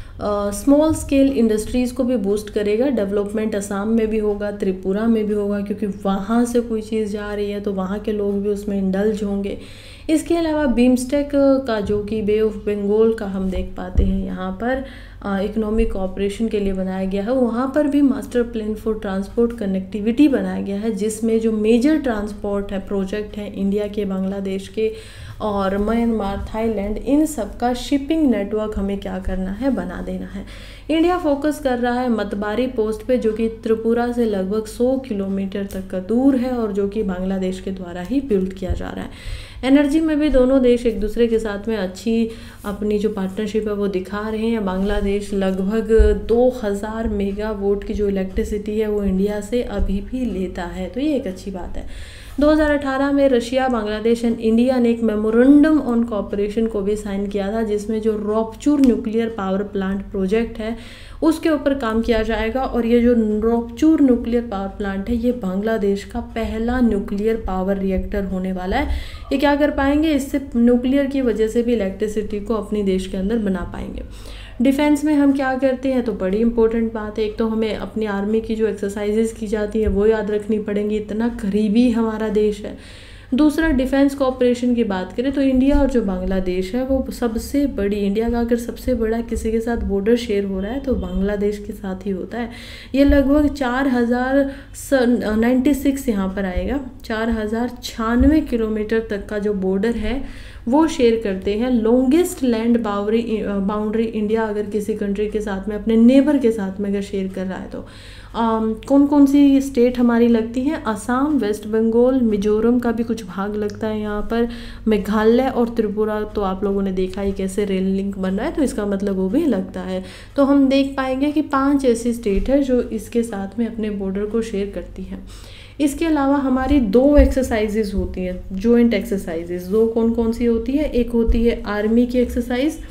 स्मॉल स्केल इंडस्ट्रीज़ को भी बूस्ट करेगा। डेवलपमेंट असम में भी होगा, त्रिपुरा में भी होगा, क्योंकि वहाँ से कोई चीज़ जा रही है तो वहाँ के लोग भी उसमें इंडल्ज होंगे। इसके अलावा बीमस्टेक का जो कि बे ऑफ बंगाल का हम देख पाते हैं यहाँ पर इकोनॉमिक कोऑपरेशन के लिए बनाया गया है, वहाँ पर भी master plan for transport connectivity बनाया गया है, जिसमें जो मेजर ट्रांसपोर्ट है प्रोजेक्ट है इंडिया के, बांग्लादेश के और म्यांमार, थाईलैंड, इन सब का शिपिंग नेटवर्क हमें क्या करना है, बना देना है। इंडिया फोकस कर रहा है मतबारी पोस्ट पे, जो कि त्रिपुरा से लगभग सौ किलोमीटर तक का दूर है और जो कि बांग्लादेश के द्वारा ही बिल्ड किया जा रहा है। एनर्जी में भी दोनों देश एक दूसरे के साथ में अच्छी अपनी जो पार्टनरशिप है वो दिखा रहे हैं। बांग्लादेश लगभग दो हज़ार मेगावाट की जो इलेक्ट्रिसिटी है वो इंडिया से अभी भी लेता है, तो ये एक अच्छी बात है। दो हज़ार अठारह में रशिया, बांग्लादेश एंड इंडिया ने एक मेमोरेंडम ऑन कोऑपरेशन को भी साइन किया था, जिसमें जो Rooppur nuclear power plant project है उसके ऊपर काम किया जाएगा। और ये जो रोपचूर न्यूक्लियर पावर प्लांट है ये बांग्लादेश का पहला न्यूक्लियर पावर रिएक्टर होने वाला है। ये क्या कर पाएंगे, इससे न्यूक्लियर की वजह से भी इलेक्ट्रिसिटी को अपने देश के अंदर बना पाएंगे। डिफेंस में हम क्या करते हैं, तो बड़ी इंपॉर्टेंट बात है, एक तो हमें अपनी आर्मी की जो एक्सरसाइजेस की जाती है वो याद रखनी पड़ेंगी, इतना करीबी हमारा देश है। दूसरा, डिफेंस कोऑपरेशन की बात करें तो इंडिया और जो बांग्लादेश है वो सबसे बड़ी, इंडिया का अगर सबसे बड़ा किसी के साथ बॉर्डर शेयर हो रहा है तो बांग्लादेश के साथ ही होता है। ये लगभग चार हज़ार नाइन्टी सिक्स यहाँ पर आएगा, चार हज़ार छियानवे किलोमीटर तक का जो बॉर्डर है वो शेयर करते हैं। Longest land boundary boundary India अगर किसी कंट्री के साथ में, अपने नेबर के साथ में अगर शेयर कर रहा है तो आम, कौन कौन सी स्टेट हमारी लगती हैं, असम, वेस्ट बंगाल, मिजोरम का भी कुछ भाग लगता है यहाँ पर, मेघालय और त्रिपुरा। तो आप लोगों ने देखा ही कैसे रेल लिंक बन रहा है, तो इसका मतलब वो भी लगता है। तो हम देख पाएंगे कि पांच ऐसी स्टेट है जो इसके साथ में अपने बॉर्डर को शेयर करती हैं। इसके अलावा हमारी दो एक्सरसाइजेज होती हैं, जॉइंट एक्सरसाइजेज। दो कौन कौन सी होती है, एक होती है आर्मी की एक्सरसाइज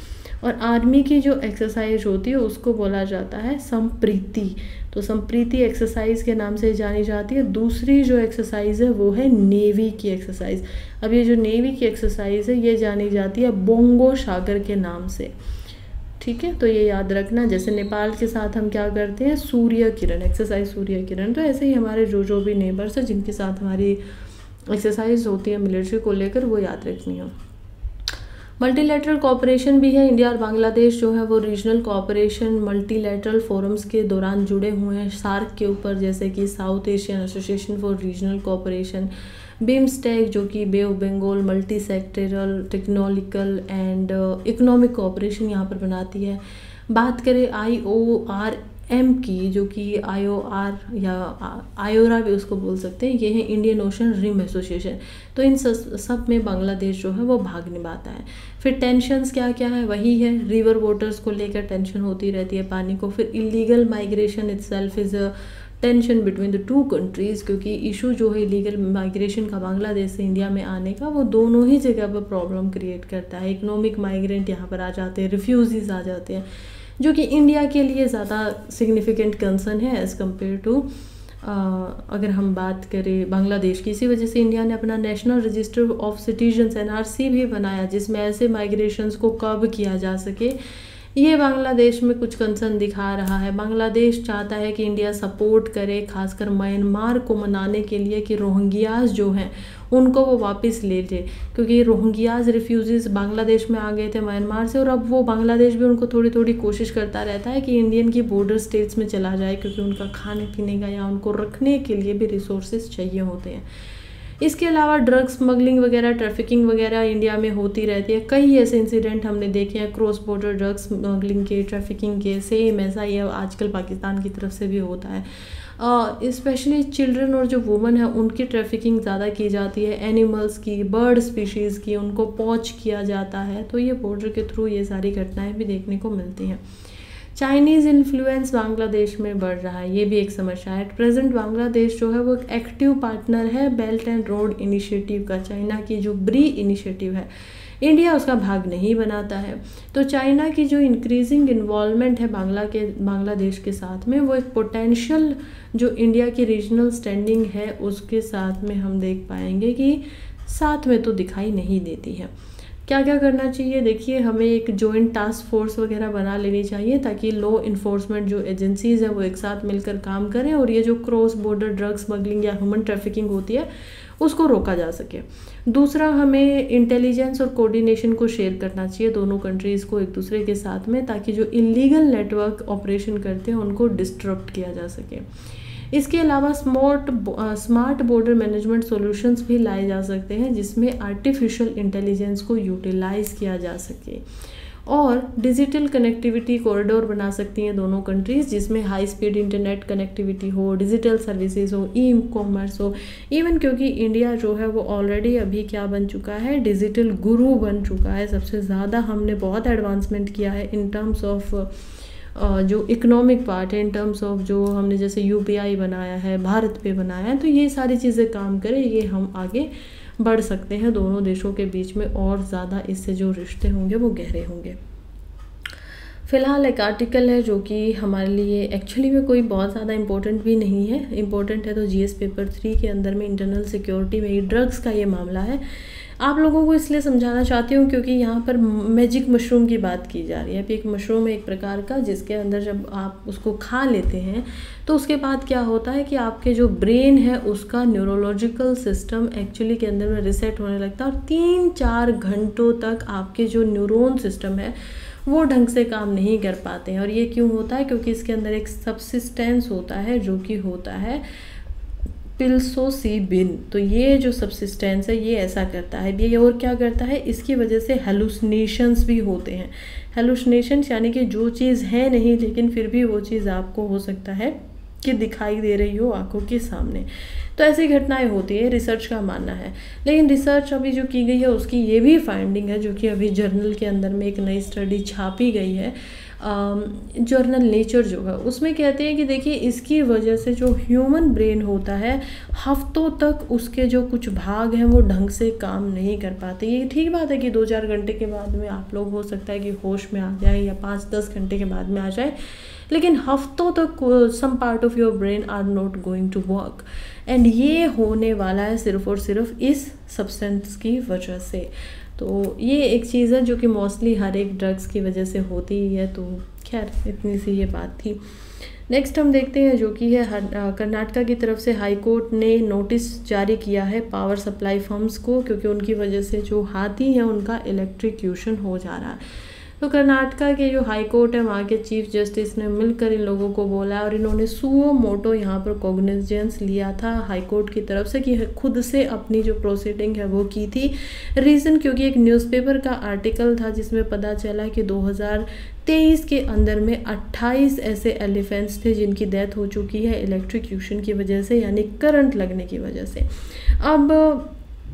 और आर्मी की जो एक्सरसाइज होती है उसको बोला जाता है संप्रीति। तो संप्रीति एक्सरसाइज के नाम से जानी जाती है। दूसरी जो एक्सरसाइज है वो है नेवी की एक्सरसाइज। अब ये जो नेवी की एक्सरसाइज है ये जानी जाती है बोंगो सागर के नाम से, ठीक है। तो ये याद रखना, जैसे नेपाल के साथ हम क्या करते हैं, सूर्य किरण एक्सरसाइज, सूर्य किरण। तो ऐसे ही हमारे जो जो भी नेबर्स हैं जिनके साथ हमारी एक्सरसाइज होती है मिलिट्री को लेकर, वो याद रखनी हो। मल्टीलैटरल कोऑपरेशन भी है। इंडिया और बांग्लादेश जो है वो रीजनल कोऑपरेशन मल्टीलैटरल फोरम्स के दौरान जुड़े हुए हैं सार्क के ऊपर, जैसे कि South Asian association for regional cooperation, BIMSTEC जो कि bay of Bengal multi sectoral technological and economic cooperation यहाँ पर बनाती है। बात करें आई ओ आर एम की, जो कि आई ओ आर या आयोरा भी उसको बोल सकते हैं, ये है इंडियन ओशन रिम एसोसिएशन। तो इन सब में बांग्लादेश जो है वो भाग निभाता है। फिर टेंशन्स क्या क्या है, वही है रिवर वाटर्स को लेकर टेंशन होती रहती है, पानी को। फिर illegal migration itself is a tension between the two countries, क्योंकि इशू जो है इलीगल माइग्रेशन का बांग्लादेश से इंडिया में आने का, वो दोनों ही जगह पर प्रॉब्लम क्रिएट करता है। इकोनॉमिक माइग्रेंट यहाँ पर आ जाते हैं, रिफ्यूजीज आ जाते हैं, जो कि इंडिया के लिए ज़्यादा सिग्निफिकेंट कंसर्न है एज़ कम्पेयर टू अगर हम बात करें बांग्लादेश की। इसी वजह से इंडिया ने अपना national register of citizens N R C भी बनाया, जिसमें ऐसे माइग्रेशंस को कब किया जा सके, ये बांग्लादेश में कुछ कंसर्न दिखा रहा है। बांग्लादेश चाहता है कि इंडिया सपोर्ट करे, खासकर म्यांमार को मनाने के लिए कि रोहिंग्याज जो हैं उनको वो वापस ले ले, क्योंकि रोहिंग्याज रिफ्यूजीज बांग्लादेश में आ गए थे म्यांमार से, और अब वो बांग्लादेश भी उनको थोड़ी थोड़ी कोशिश करता रहता है कि इंडियन की बॉर्डर स्टेट्स में चला जाए, क्योंकि उनका खाने पीने का या उनको रखने के लिए भी रिसोर्सेज चाहिए होते हैं। इसके अलावा ड्रग स्मगलिंग वगैरह, ट्रैफिकिंग वगैरह इंडिया में होती रहती है। कई ऐसे इंसिडेंट हमने देखे हैं क्रॉस बॉर्डर ड्रग स्मगलिंग के, ट्रैफिकिंग के। सेम ऐसा ही आजकल पाकिस्तान की तरफ से भी होता है। स्पेशली चिल्ड्रन और जो वुमेन है उनकी ट्रैफिकिंग ज़्यादा की जाती है, एनिमल्स की, बर्ड स्पीशीज़ की, उनको पॉच किया जाता है। तो ये बॉर्डर के थ्रू ये सारी घटनाएँ भी देखने को मिलती हैं। चाइनीज़ इन्फ्लुएंस बांग्लादेश में बढ़ रहा है, ये भी एक समस्या है। प्रेजेंट बांग्लादेश जो है वो एक एक्टिव पार्टनर है बेल्ट एंड रोड इनिशिएटिव का। चाइना की जो ब्री इनिशिएटिव है, इंडिया उसका भाग नहीं बनाता है। तो चाइना की जो इंक्रीजिंग इन्वॉल्वमेंट है बांग्ला के बांग्लादेश के साथ में, वो एक पोटेंशियल जो इंडिया की रीजनल स्टैंडिंग है उसके साथ में हम देख पाएंगे कि साथ में तो दिखाई नहीं देती है। क्या क्या करना चाहिए, देखिए हमें एक जॉइंट टास्क फोर्स वगैरह बना लेनी चाहिए, ताकि लॉ इन्फोर्समेंट जो एजेंसीज़ हैं वो एक साथ मिलकर काम करें और ये जो क्रॉस बॉर्डर ड्रग स्मगलिंग या ह्यूमन ट्रैफिकिंग होती है उसको रोका जा सके। दूसरा, हमें इंटेलिजेंस और कोऑर्डिनेशन को शेयर करना चाहिए दोनों कंट्रीज़ को एक दूसरे के साथ में, ताकि जो इलीगल नेटवर्क ऑपरेशन करते हैं उनको डिस्टर्ब किया जा सके। इसके अलावा smart smart border management solutions भी लाए जा सकते हैं, जिसमें आर्टिफिशियल इंटेलिजेंस को यूटिलाइज किया जा सके। और डिजिटल कनेक्टिविटी कॉरिडोर बना सकती हैं दोनों कंट्रीज़, जिसमें हाई स्पीड इंटरनेट कनेक्टिविटी हो, डिजिटल सर्विसेज हो, ई कॉमर्स हो। इवन क्योंकि इंडिया जो है वो ऑलरेडी अभी क्या बन चुका है, डिजिटल गुरु बन चुका है। सबसे ज़्यादा हमने बहुत एडवांसमेंट किया है इन टर्म्स ऑफ जो इकोनॉमिक पार्ट है, इन टर्म्स ऑफ जो हमने जैसे यूपीआई बनाया है, भारत पे बनाया है। तो ये सारी चीज़ें काम करें, ये हम आगे बढ़ सकते हैं दोनों देशों के बीच में, और ज़्यादा इससे जो रिश्ते होंगे वो गहरे होंगे। फ़िलहाल एक आर्टिकल है जो कि हमारे लिए एक्चुअली में कोई बहुत ज़्यादा इम्पोर्टेंट भी नहीं है। इम्पोर्टेंट है तो जीएस पेपर थ्री के अंदर में इंटरनल सिक्योरिटी में ही ड्रग्स का ये मामला है। आप लोगों को इसलिए समझाना चाहती हूँ क्योंकि यहाँ पर मैजिक मशरूम की बात की जा रही है। अभी एक मशरूम है एक प्रकार का, जिसके अंदर जब आप उसको खा लेते हैं तो उसके बाद क्या होता है कि आपके जो ब्रेन है उसका न्यूरोलॉजिकल सिस्टम एक्चुअली के अंदर में रिसेट होने लगता है, और तीन चार घंटों तक आपके जो न्यूरॉन सिस्टम है वो ढंग से काम नहीं कर पाते हैं। और ये क्यों होता है, क्योंकि इसके अंदर एक सब्सिस्टेंस होता है जो कि होता है पिल्सोसिबिन। तो ये जो सब्सिस्टेंस है ये ऐसा करता है, ये और क्या करता है, इसकी वजह से हेलुसिनेशंस भी होते हैं। हेलुसिनेशंस यानी कि जो चीज़ है नहीं लेकिन फिर भी वो चीज़ आपको हो सकता है कि दिखाई दे रही हो आंखों के सामने। तो ऐसी घटनाएं होती है, रिसर्च का मानना है। लेकिन रिसर्च अभी जो की गई है उसकी ये भी फाइंडिंग है, जो कि अभी जर्नल के अंदर में एक नई स्टडी छापी गई है, जर्नल नेचर जो है उसमें कहते हैं कि देखिए इसकी वजह से जो ह्यूमन ब्रेन होता है हफ्तों तक उसके जो कुछ भाग हैं वो ढंग से काम नहीं कर पाते। ये ठीक बात है कि दो चार घंटे के बाद में आप लोग हो सकता है कि होश में आ जाए या पाँच दस घंटे के बाद में आ जाए, लेकिन हफ्तों तक some part of your brain are not going to work, and ये होने वाला है सिर्फ और सिर्फ इस सब्सटेंस की वजह से। तो ये एक चीज़ है जो कि मोस्टली हर एक ड्रग्स की वजह से होती ही है। तो खैर इतनी सी ये बात थी। नेक्स्ट हम देखते हैं जो कि है कर्नाटका की तरफ से हाई कोर्ट ने नोटिस जारी किया है पावर सप्लाई फर्म्स को, क्योंकि उनकी वजह से जो हाथी हैं उनका इलेक्ट्रिक्यूशन हो जा रहा है। तो कर्नाटका के जो हाई कोर्ट है वहाँ के चीफ जस्टिस ने मिलकर इन लोगों को बोला और इन्होंने सुओ मोटो यहाँ पर कॉग्निजेंस लिया था हाई कोर्ट की तरफ से कि खुद से अपनी जो प्रोसीडिंग है वो की थी। रीज़न क्योंकि एक न्यूज़पेपर का आर्टिकल था जिसमें पता चला कि दो हज़ार तेईस के अंदर में अट्ठाईस ऐसे एलिफेंट्स थे जिनकी डेथ हो चुकी है इलेक्ट्रिक्यूशन की वजह से, यानी करंट लगने की वजह से। अब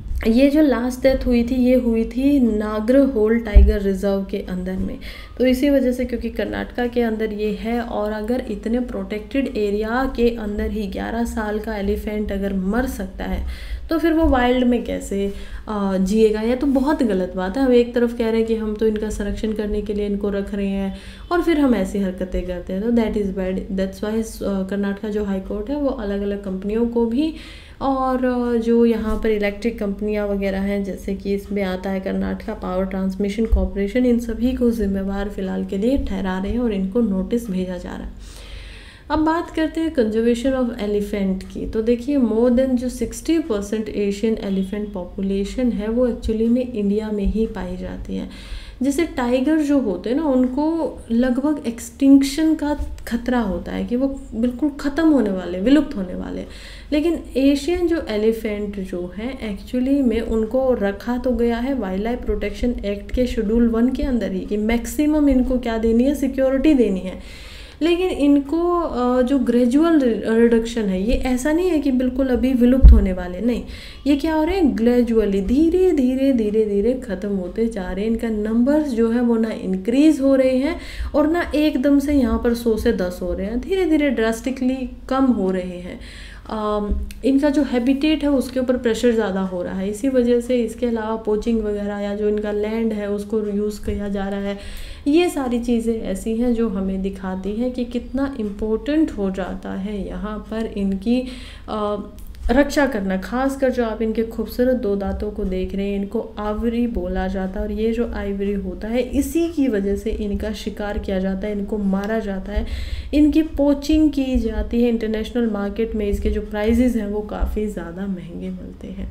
ये जो लास्ट डेथ हुई थी ये हुई थी नागरहोल टाइगर रिजर्व के अंदर में। तो इसी वजह से क्योंकि कर्नाटका के अंदर ये है और अगर इतने प्रोटेक्टेड एरिया के अंदर ही ग्यारह साल का एलिफेंट अगर मर सकता है तो फिर वो वाइल्ड में कैसे जिएगा। यह तो बहुत गलत बात है। हम एक तरफ कह रहे हैं कि हम तो इनका संरक्षण करने के लिए इनको रख रहे हैं और फिर हम ऐसी हरकतें करते हैं, तो that is bad. That's why Karnataka जो हाई कोर्ट है वो अलग अलग कंपनियों को भी और जो यहाँ पर इलेक्ट्रिक कंपनियाँ वगैरह हैं जैसे कि इसमें आता है कर्नाटका पावर ट्रांसमिशन कॉरपोरेशन, इन सभी को जिम्मेवार फिलहाल के लिए ठहरा रहे हैं और इनको नोटिस भेजा जा रहा है। अब बात करते हैं कंजर्वेशन ऑफ एलिफेंट की। तो देखिए मोर देन जो sixty percent Asian elephant population है वो एक्चुअली में इंडिया में ही पाई जाती है। जैसे टाइगर जो होते हैं ना उनको लगभग एक्सटिंक्शन का खतरा होता है कि वो बिल्कुल ख़त्म होने वाले, विलुप्त होने वाले, लेकिन एशियन जो एलिफेंट जो हैं एक्चुअली में उनको रखा तो गया है वाइल्ड लाइफ प्रोटेक्शन एक्ट के शेड्यूल वन के अंदर ही कि मैक्सिमम इनको क्या देनी है, सिक्योरिटी देनी है। लेकिन इनको जो ग्रेजुअल रिडक्शन है ये ऐसा नहीं है कि बिल्कुल अभी विलुप्त होने वाले, नहीं, ये क्या हो रहे हैं ग्रेजुअली धीरे धीरे धीरे धीरे ख़त्म होते जा रहे हैं। इनका नंबर्स जो है वो ना इंक्रीज़ हो रहे हैं और ना एकदम से यहाँ पर सौ से दस हो रहे हैं, धीरे धीरे ड्रास्टिकली कम हो रहे हैं। आ, इनका जो हैबिटेट है उसके ऊपर प्रेशर ज़्यादा हो रहा है, इसी वजह से इसके अलावा पोचिंग वगैरह या जो इनका लैंड है उसको यूज़ किया जा रहा है। ये सारी चीज़ें ऐसी हैं जो हमें दिखाती हैं कि कितना इम्पोर्टेंट हो जाता है यहाँ पर इनकी आ, रक्षा करना। खासकर जो आप इनके खूबसूरत दो दांतों को देख रहे हैं इनको आइवरी बोला जाता है और ये जो आइवरी होता है इसी की वजह से इनका शिकार किया जाता है, इनको मारा जाता है, इनकी पोचिंग की जाती है। इंटरनेशनल मार्केट में इसके जो प्राइजेज़ हैं वो काफ़ी ज़्यादा महंगे मिलते हैं।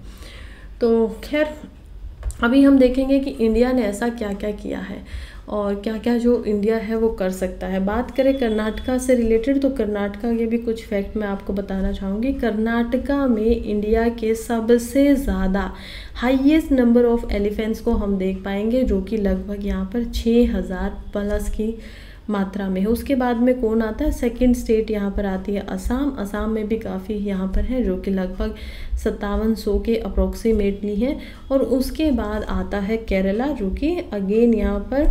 तो खैर अभी हम देखेंगे कि इंडिया ने ऐसा क्या क्या किया है और क्या क्या जो इंडिया है वो कर सकता है। बात करें कर्नाटका से रिलेटेड तो कर्नाटका के भी कुछ फैक्ट मैं आपको बताना चाहूँगी। कर्नाटका में इंडिया के सबसे ज़्यादा हाईएस्ट नंबर ऑफ एलिफेंट्स को हम देख पाएंगे जो कि लगभग यहाँ पर छः हज़ार प्लस की मात्रा में है। उसके बाद में कौन आता है, सेकंड स्टेट यहाँ पर आती है असम। असम में भी काफ़ी यहाँ पर है जो कि लगभग सत्तावन सौ के अप्रोक्सीमेटली है। और उसके बाद आता है केरला जो कि अगेन यहाँ पर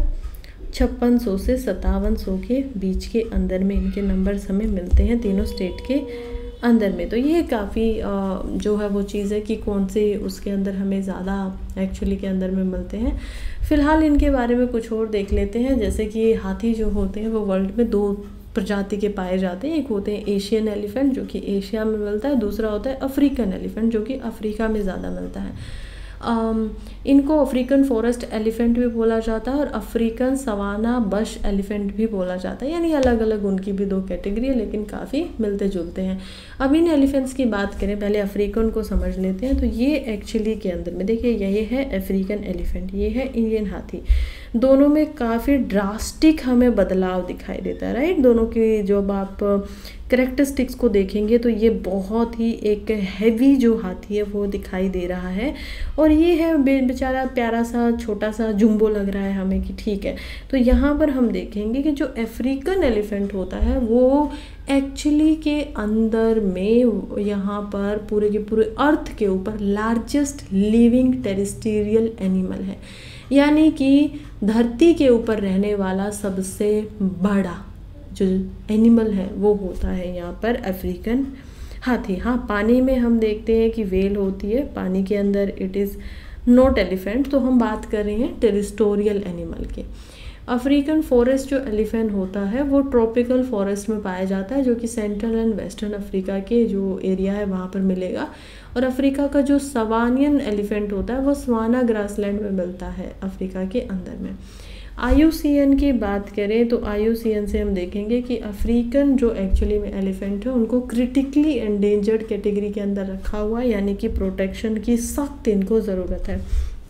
छप्पन सौ से सत्तावन सौ के बीच के अंदर में इनके नंबर्स हमें मिलते हैं तीनों स्टेट के अंदर में। तो ये काफ़ी जो है वो चीज़ है कि कौन से उसके अंदर हमें ज़्यादा एक्चुअली के अंदर में मिलते हैं। फ़िलहाल इनके बारे में कुछ और देख लेते हैं। जैसे कि हाथी जो होते हैं वो वर्ल्ड में दो प्रजाति के पाए जाते हैं। एक होते हैं एशियन एलिफेंट जो कि एशिया में मिलता है, दूसरा होता है अफ्रीकन एलिफेंट जो कि अफ्रीका में ज़्यादा मिलता है। Um, इनको अफ्रीकन फॉरेस्ट एलिफेंट भी बोला जाता है और अफ्रीकन सवाना बश एलिफेंट भी बोला जाता है, यानी अलग अलग उनकी भी दो कैटेगरी है लेकिन काफ़ी मिलते जुलते हैं। अब इन एलिफेंट्स की बात करें, पहले अफ्रीकन को समझ लेते हैं। तो ये एक्चुअली के अंदर में देखिए यही है अफ्रीकन एलिफेंट, ये है इंडियन हाथी। दोनों में काफ़ी ड्रास्टिक हमें बदलाव दिखाई देता है, राइट। दोनों की जब आप करेक्टरिस्टिक्स को देखेंगे तो ये बहुत ही एक हैवी जो हाथी है वो दिखाई दे रहा है और ये है बेचारा प्यारा सा छोटा सा जुम्बो लग रहा है हमें कि ठीक है। तो यहाँ पर हम देखेंगे कि जो अफ्रीकन एलिफेंट होता है वो एक्चुअली के अंदर में यहाँ पर पूरे के पूरे अर्थ के ऊपर लार्जेस्ट लिविंग टेरेस्ट्रियल एनिमल है। यानी कि धरती के ऊपर रहने वाला सबसे बड़ा जो एनिमल है वो होता है यहाँ पर अफ्रीकन हाथी। हाँ, पानी में हम देखते हैं कि व्हेल होती है, पानी के अंदर इट इज़ नॉट एलिफेंट। तो हम बात कर रहे हैं टेरिस्टोरियल एनिमल के। अफ्रीकन फॉरेस्ट जो एलिफेंट होता है वो ट्रॉपिकल फॉरेस्ट में पाया जाता है, जो कि सेंट्रल एंड वेस्टर्न अफ्रीका के जो एरिया है वहाँ पर मिलेगा। और अफ्रीका का जो सवानियन एलिफेंट होता है वो सवाना ग्रासलैंड में मिलता है अफ्रीका के अंदर में। आई यू सी एन की बात करें तो आई यू सी एन से हम देखेंगे कि अफ्रीकन जो एक्चुअली में एलिफेंट है उनको क्रिटिकली एंडेंजर्ड कैटेगरी के अंदर रखा हुआ है, यानी कि प्रोटेक्शन की सख्त इनको ज़रूरत है।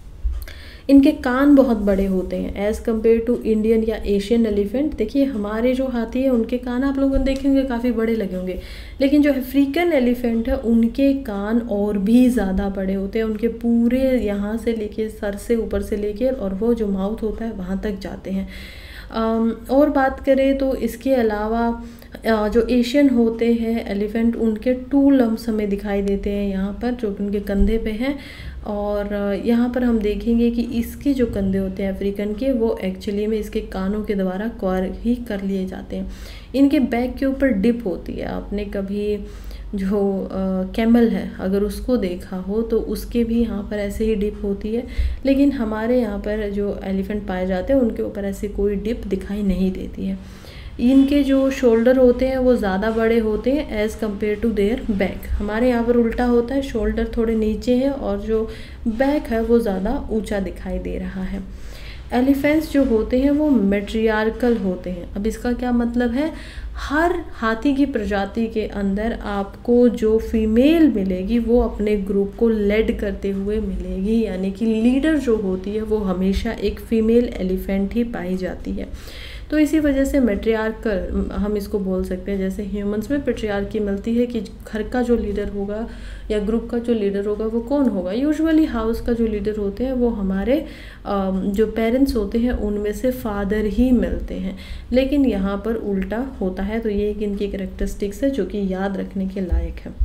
इनके कान बहुत बड़े होते हैं as compare to Indian or Asian elephant. देखिए हमारे जो हाथी है उनके कान आप लोगों ने देखे होंगे काफ़ी बड़े लगे होंगे, लेकिन जो अफ्रीकन एलिफेंट है उनके कान और भी ज़्यादा बड़े होते हैं। उनके पूरे यहाँ से लेके सर से ऊपर से लेके और वो जो माउथ होता है वहाँ तक जाते हैं। और बात करें तो इसके अलावा जो एशियन होते हैं एलिफेंट उनके टू लम्ब्स हमें दिखाई देते हैं यहाँ पर, जो कि उनके कंधे पे हैं। और यहाँ पर हम देखेंगे कि इसके जो कंधे होते हैं अफ्रीकन के वो एक्चुअली में इसके कानों के द्वारा कवर ही कर लिए जाते हैं। इनके बैक के ऊपर डिप होती है। आपने कभी जो कैमल है अगर उसको देखा हो तो उसके भी यहाँ पर ऐसे ही डिप होती है, लेकिन हमारे यहाँ पर जो एलिफेंट पाए जाते हैं उनके ऊपर ऐसे कोई डिप दिखाई नहीं देती है। इनके जो शोल्डर होते हैं वो ज़्यादा बड़े होते हैं as compare to their back. हमारे यहाँ पर उल्टा होता है, शोल्डर थोड़े नीचे हैं और जो बैक है वो ज़्यादा ऊंचा दिखाई दे रहा है। एलिफेंट्स जो होते हैं वो मैट्रियार्कल होते हैं। अब इसका क्या मतलब है, हर हाथी की प्रजाति के अंदर आपको जो फीमेल मिलेगी वो अपने ग्रुप को लेड करते हुए मिलेगी, यानी कि लीडर जो होती है वो हमेशा एक फीमेल एलिफेंट ही पाई जाती है। तो इसी वजह से मैट्रियार्कल हम इसको बोल सकते हैं। जैसे ह्यूमंस में पैट्रियार्की मिलती है कि घर का जो लीडर होगा या ग्रुप का जो लीडर होगा वो कौन होगा, यूजुअली हाउस का जो लीडर होते हैं वो हमारे जो पेरेंट्स होते हैं उनमें से फादर ही मिलते हैं, लेकिन यहाँ पर उल्टा होता है। तो ये एक इनकी कैरेक्टरिस्टिक्स है जो कि याद रखने के लायक है।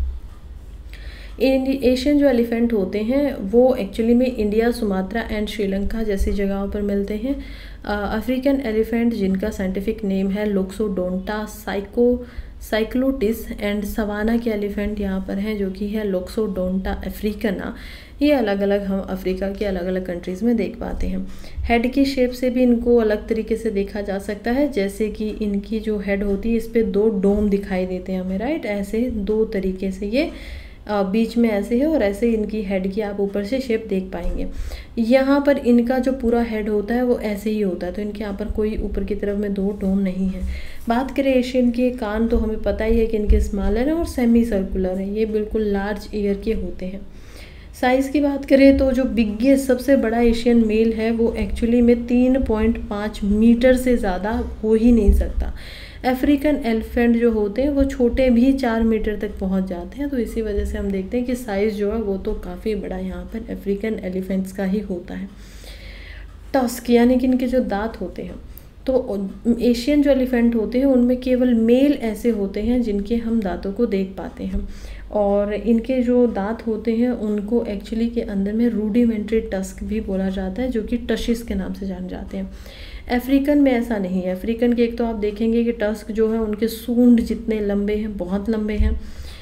एशियन जो एलिफेंट होते हैं वो एक्चुअली में इंडिया, सुमात्रा एंड श्रीलंका जैसी जगहों पर मिलते हैं। अफ्रीकन एलिफेंट जिनका साइंटिफिक नेम है loxodonta cyclo cyclotis and savanna के एलिफेंट यहाँ पर हैं जो कि है लोक्सोडोंटा अफ्रीकना। ये अलग अलग हम अफ्रीका के अलग अलग कंट्रीज़ में देख पाते हैं। हेड की शेप से भी इनको अलग तरीके से देखा जा सकता है, जैसे कि इनकी जो हेड होती है इस पर दो डोम दिखाई देते हैं हमें, राइट। ऐसे दो तरीके से ये बीच में ऐसे है और ऐसे इनकी हेड की आप ऊपर से शेप देख पाएंगे। यहाँ पर इनका जो पूरा हेड होता है वो ऐसे ही होता है, तो इनके यहाँ पर कोई ऊपर की तरफ में दो डोम नहीं है। बात करें एशियन के कान तो हमें पता ही है कि इनके स्मॉलर हैं और सेमी सर्कुलर हैं, ये बिल्कुल लार्ज ईयर के होते हैं। साइज़ की बात करें तो जो बिगेस्ट सबसे बड़ा एशियन मेल है वो एक्चुअली में तीन पॉइंट पाँच मीटर से ज़्यादा हो ही नहीं सकता। अफ्रीकन एलिफेंट जो होते हैं वो छोटे भी चार मीटर तक पहुंच जाते हैं। तो इसी वजह से हम देखते हैं कि साइज़ जो है वो तो काफ़ी बड़ा यहाँ पर अफ्रीकन एलिफेंट्स का ही होता है। टस्क यानी कि इनके जो दांत होते हैं, तो एशियन जो एलिफेंट होते हैं उनमें केवल मेल ऐसे होते हैं जिनके हम दांतों को देख पाते हैं, और इनके जो दांत होते हैं उनको एक्चुअली के अंदर में रूडिमेंट्री टस्क भी बोला जाता है, जो कि टशिस के नाम से जाने जाते हैं। अफ्रीकन में ऐसा नहीं है। अफ्रीकन के एक तो आप देखेंगे कि टस्क जो है उनके सूंड जितने लंबे हैं, बहुत लंबे हैं,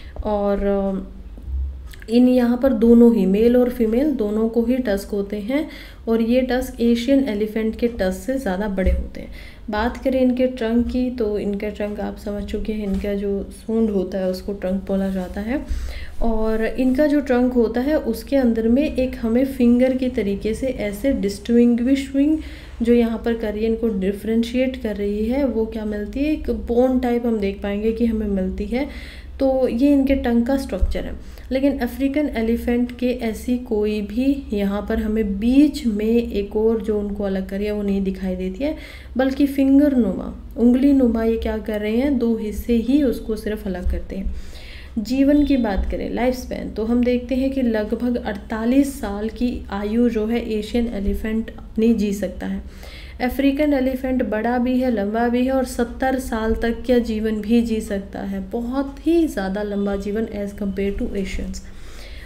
और इन यहाँ पर दोनों ही मेल और फीमेल दोनों को ही टस्क होते हैं, और ये टस्क एशियन एलिफेंट के टस्क से ज़्यादा बड़े होते हैं। बात करें इनके ट्रंक की तो इनका ट्रंक आप समझ चुके हैं, इनका जो सूंड होता है उसको ट्रंक बोला जाता है, और इनका जो ट्रंक होता है उसके अंदर में एक हमें फिंगर के तरीके से ऐसे डिस्टिंग्विशिंग जो यहाँ पर कर रही है, इनको डिफ्रेंशिएट कर रही है, वो क्या मिलती है, एक बोन टाइप हम देख पाएंगे कि हमें मिलती है। तो ये इनके टंग का स्ट्रक्चर है। लेकिन अफ्रीकन एलिफेंट के ऐसी कोई भी यहाँ पर हमें बीच में एक और जो उनको अलग कर है वो नहीं दिखाई देती है, बल्कि फिंगर नुमा, उंगली नुमा ये क्या कर रहे हैं, दो हिस्से ही उसको सिर्फ अलग करते हैं। जीवन की बात करें, लाइफ स्पैन, तो हम देखते हैं कि लगभग अड़तालीस साल की आयु जो है एशियन एलिफेंट अपनी जी सकता है। अफ्रीकन एलिफेंट बड़ा भी है, लंबा भी है, और सत्तर साल तक का जीवन भी जी सकता है, बहुत ही ज़्यादा लंबा जीवन as compare to Asians.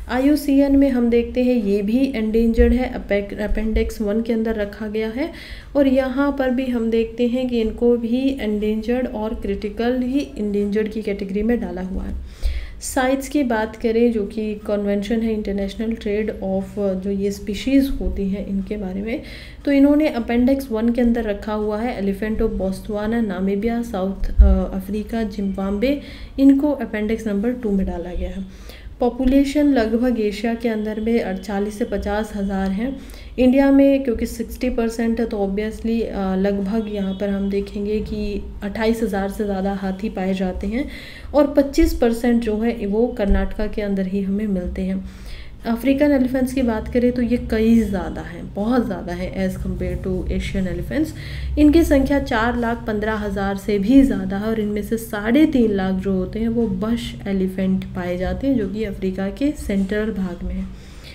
I U C N में हम देखते हैं ये भी एंडेंजर्ड है, अपेंडिक्स वन के अंदर रखा गया है। और यहाँ पर भी हम देखते हैं कि इनको भी एंडेंजर्ड और क्रिटिकल ही एंडेंजर्ड की कैटेगरी में डाला हुआ है। साइट्स की बात करें, जो कि कन्वेंशन है इंटरनेशनल ट्रेड ऑफ जो ये स्पीशीज़ होती हैं इनके बारे में, तो इन्होंने अपेंडिक्स वन के अंदर रखा हुआ है elephant of Botswana, Namibia, South Africa, Zimbabwe, इनको अपेंडिक्स नंबर टू में डाला गया है। पॉपुलेशन लगभग एशिया के अंदर में चालीस से पचास हज़ार हैं। इंडिया में क्योंकि साठ परसेंट है तो ऑब्वियसली लगभग यहाँ पर हम देखेंगे कि अट्ठाईस हज़ार से ज़्यादा हाथी पाए जाते हैं और पच्चीस परसेंट जो है वो कर्नाटका के अंदर ही हमें मिलते हैं। अफ्रीकन एलिफेंट्स की बात करें तो ये कई ज़्यादा हैं, बहुत ज़्यादा है as compare to Asian elephants. इनकी संख्या चार लाख पंद्रह हज़ार से भी ज़्यादा है और इनमें से साढ़े तीन लाख जो होते हैं वो बश एलिफेंट पाए जाते हैं, जो कि अफ्रीका के सेंट्रल भाग में है।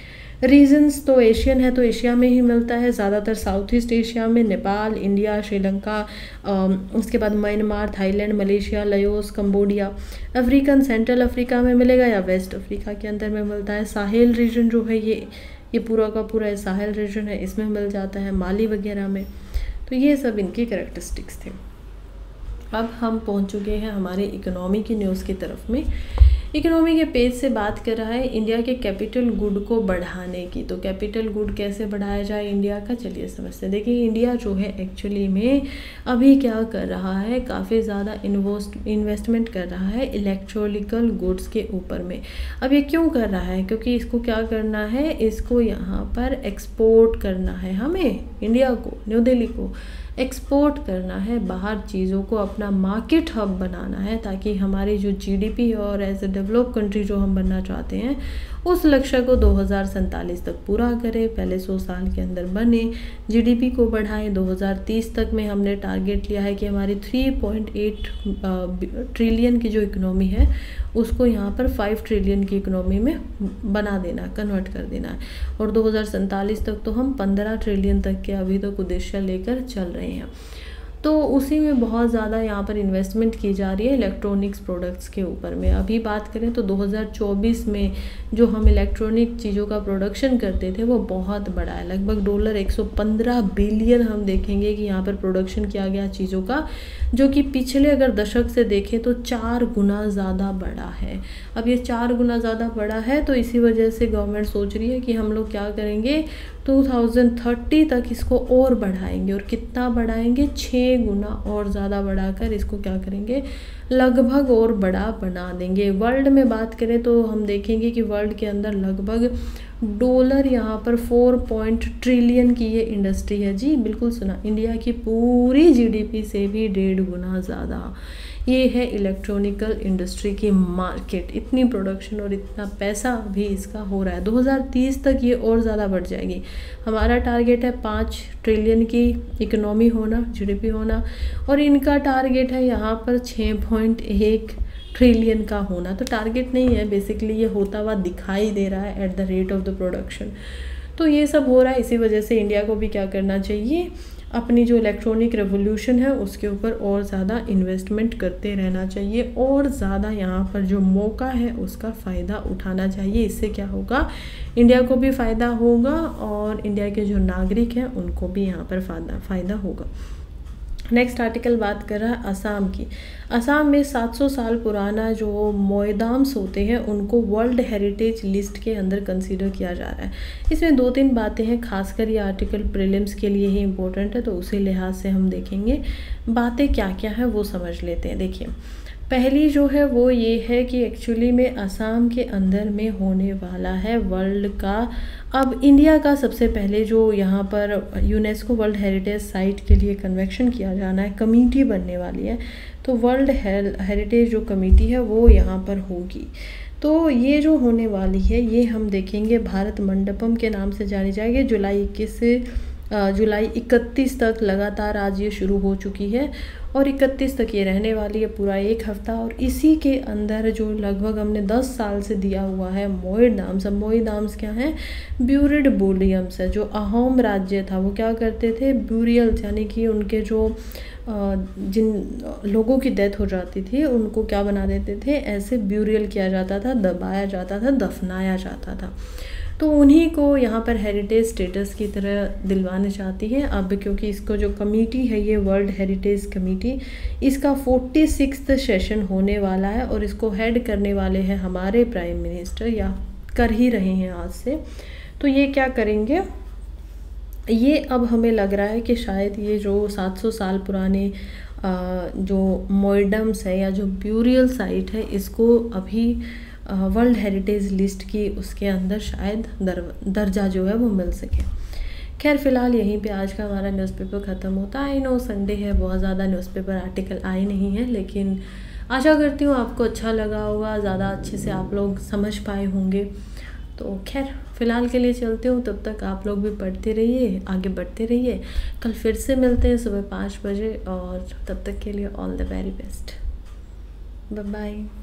रीजन्स तो एशियन है तो एशिया में ही मिलता है, ज़्यादातर साउथ ईस्ट एशिया में, नेपाल, इंडिया, श्रीलंका, उसके बाद Myanmar, Thailand, Malaysia, Laos, Cambodia. African central Africa में मिलेगा या वेस्ट अफ्रीका के अंदर में मिलता है। साहेल रीजन जो है ये ये पूरा का पूरा साहेल रीजन है, इसमें मिल जाता है, माली वगैरह में। तो ये सब इनकी कैरेक्टरिस्टिक्स थे। अब हम पहुंच चुके हैं हमारे इकोनॉमी की न्यूज़ की तरफ में। इकोनॉमी के पेज से बात कर रहा है इंडिया के कैपिटल गुड को बढ़ाने की। तो कैपिटल गुड कैसे बढ़ाया जाए इंडिया का, चलिए समझते हैं। देखिए इंडिया जो है एक्चुअली में अभी क्या कर रहा है, काफ़ी ज़्यादा इन्वेस्ट इन्वेस्टमेंट कर रहा है इलेक्ट्रिकल गुड्स के ऊपर में। अब ये क्यों कर रहा है, क्योंकि इसको क्या करना है, इसको यहाँ पर एक्सपोर्ट करना है, हमें इंडिया को, न्यू दिल्ली को एक्सपोर्ट करना है, बाहर चीज़ों को अपना मार्केट हब बनाना है, ताकि हमारी जो जीडीपी और एज ए डेवलप कंट्री जो हम बनना चाहते हैं उस लक्ष्य को दो हज़ार सैंतालीस तक पूरा करें, पहले सौ साल के अंदर बने, जीडीपी को बढ़ाएं। दो हज़ार तीस तक में हमने टारगेट लिया है कि हमारी तीन पॉइंट आठ ट्रिलियन की जो इकोनॉमी है उसको यहाँ पर पाँच ट्रिलियन की इकोनॉमी में बना देना, कन्वर्ट कर देना है। और दो हज़ार सैंतालीस तक तो हम पंद्रह ट्रिलियन तक के अभी तक उद्देश्य लेकर चल रहे हैं। तो उसी में बहुत ज़्यादा यहाँ पर इन्वेस्टमेंट की जा रही है इलेक्ट्रॉनिक्स प्रोडक्ट्स के ऊपर में। अभी बात करें तो दो हज़ार चौबीस में जो हम इलेक्ट्रॉनिक चीज़ों का प्रोडक्शन करते थे वो बहुत बड़ा है, लगभग डॉलर एक सौ पंद्रह बिलियन हम देखेंगे कि यहाँ पर प्रोडक्शन किया गया चीज़ों का, जो कि पिछले अगर दशक से देखें तो चार गुना ज़्यादा बड़ा है। अब ये चार गुना ज़्यादा बड़ा है तो इसी वजह से गवर्नमेंट सोच रही है कि हम लोग क्या करेंगे, दो हज़ार तीस तक इसको और बढ़ाएंगे। और कितना बढ़ाएंगे, छः गुना और ज़्यादा बढ़ाकर इसको क्या करेंगे, लगभग और बड़ा बना देंगे। वर्ल्ड में बात करें तो हम देखेंगे कि वर्ल्ड के अंदर लगभग डॉलर यहाँ पर चार पॉइंट ट्रिलियन की ये इंडस्ट्री है। जी बिल्कुल सुना, इंडिया की पूरी जीडीपी से भी डेढ़ गुना ज़्यादा ये है इलेक्ट्रॉनिकल इंडस्ट्री की मार्केट। इतनी प्रोडक्शन और इतना पैसा भी इसका हो रहा है। दो हज़ार तीस तक ये और ज़्यादा बढ़ जाएगी। हमारा टारगेट है पाँच ट्रिलियन की इकोनॉमी होना, जीडीपी होना, और इनका टारगेट है यहाँ पर छः पॉइंट एक ट्रिलियन का होना। तो टारगेट नहीं है, बेसिकली ये होता हुआ दिखाई दे रहा है at the rate of the production. तो ये सब हो रहा है, इसी वजह से इंडिया को भी क्या करना चाहिए, अपनी जो इलेक्ट्रॉनिक रेवोल्यूशन है उसके ऊपर और ज़्यादा इन्वेस्टमेंट करते रहना चाहिए और ज़्यादा यहाँ पर जो मौका है उसका फ़ायदा उठाना चाहिए। इससे क्या होगा, इंडिया को भी फ़ायदा होगा और इंडिया के जो नागरिक हैं उनको भी यहाँ पर फ़ायदा फ़ायदा होगा। नेक्स्ट आर्टिकल बात कर रहा है असम की। असम में सात सौ साल पुराना जो मोयदाम्स होते हैं उनको वर्ल्ड हेरिटेज लिस्ट के अंदर कंसीडर किया जा रहा है। इसमें दो तीन बातें हैं, खासकर ये आर्टिकल प्रीलिम्स के लिए ही इम्पोर्टेंट है, तो उसी लिहाज से हम देखेंगे बातें क्या क्या है वो समझ लेते हैं। देखिए पहली जो है वो ये है कि एक्चुअली में असम के अंदर में होने वाला है वर्ल्ड का, अब इंडिया का सबसे पहले जो यहाँ पर यूनेस्को वर्ल्ड हेरिटेज साइट के लिए कन्वेक्शन किया जाना है, कमेटी बनने वाली है। तो वर्ल्ड हेरिटेज जो कमेटी है वो यहाँ पर होगी। तो ये जो होने वाली है ये हम देखेंगे भारत मंडपम के नाम से जानी जाएगी। जुलाई इक्कीस से जुलाई इकतीस तक लगातार आज ये शुरू हो चुकी है और इकतीस तक ये रहने वाली है, पूरा एक हफ्ता। और इसी के अंदर जो लगभग हमने दस साल से दिया हुआ है मोयदाम्स। अब मोयदाम्स क्या हैं, ब्यूरिड बोलियम्स है। जो अहोम राज्य था वो क्या करते थे, ब्यूरियल्स यानी कि उनके जो जिन लोगों की डेथ हो जाती थी उनको क्या बना देते थे, ऐसे ब्यूरियल किया जाता था, दबाया जाता था, दफनाया जाता था। तो उन्हीं को यहाँ पर हेरिटेज स्टेटस की तरह दिलवाना चाहती है अब, क्योंकि इसको जो कमेटी है ये वर्ल्ड हेरिटेज कमेटी, इसका फोर्टी सिक्स्थ सेशन होने वाला है और इसको हेड करने वाले हैं हमारे प्राइम मिनिस्टर, या कर ही रहे हैं आज से। तो ये क्या करेंगे, ये अब हमें लग रहा है कि शायद ये जो सात सौ साल पुराने जो मोइडम्स है या जो ब्यूरियल साइट है, इसको अभी वर्ल्ड हेरिटेज लिस्ट की उसके अंदर शायद दर, दर्जा जो है वो मिल सके। खैर फ़िलहाल यहीं पे आज का हमारा न्यूज़पेपर ख़त्म होता है। आई नो संडे है, बहुत ज़्यादा न्यूज़पेपर आर्टिकल आए नहीं हैं, लेकिन आशा करती हूँ आपको अच्छा लगा होगा, ज़्यादा अच्छे से आप लोग समझ पाए होंगे। तो खैर फ़िलहाल के लिए चलते हूँ, तब तक आप लोग भी पढ़ते रहिए, आगे बढ़ते रहिए। कल फिर से मिलते हैं सुबह पाँच बजे, और तब तक के लिए all the very best, bye bye.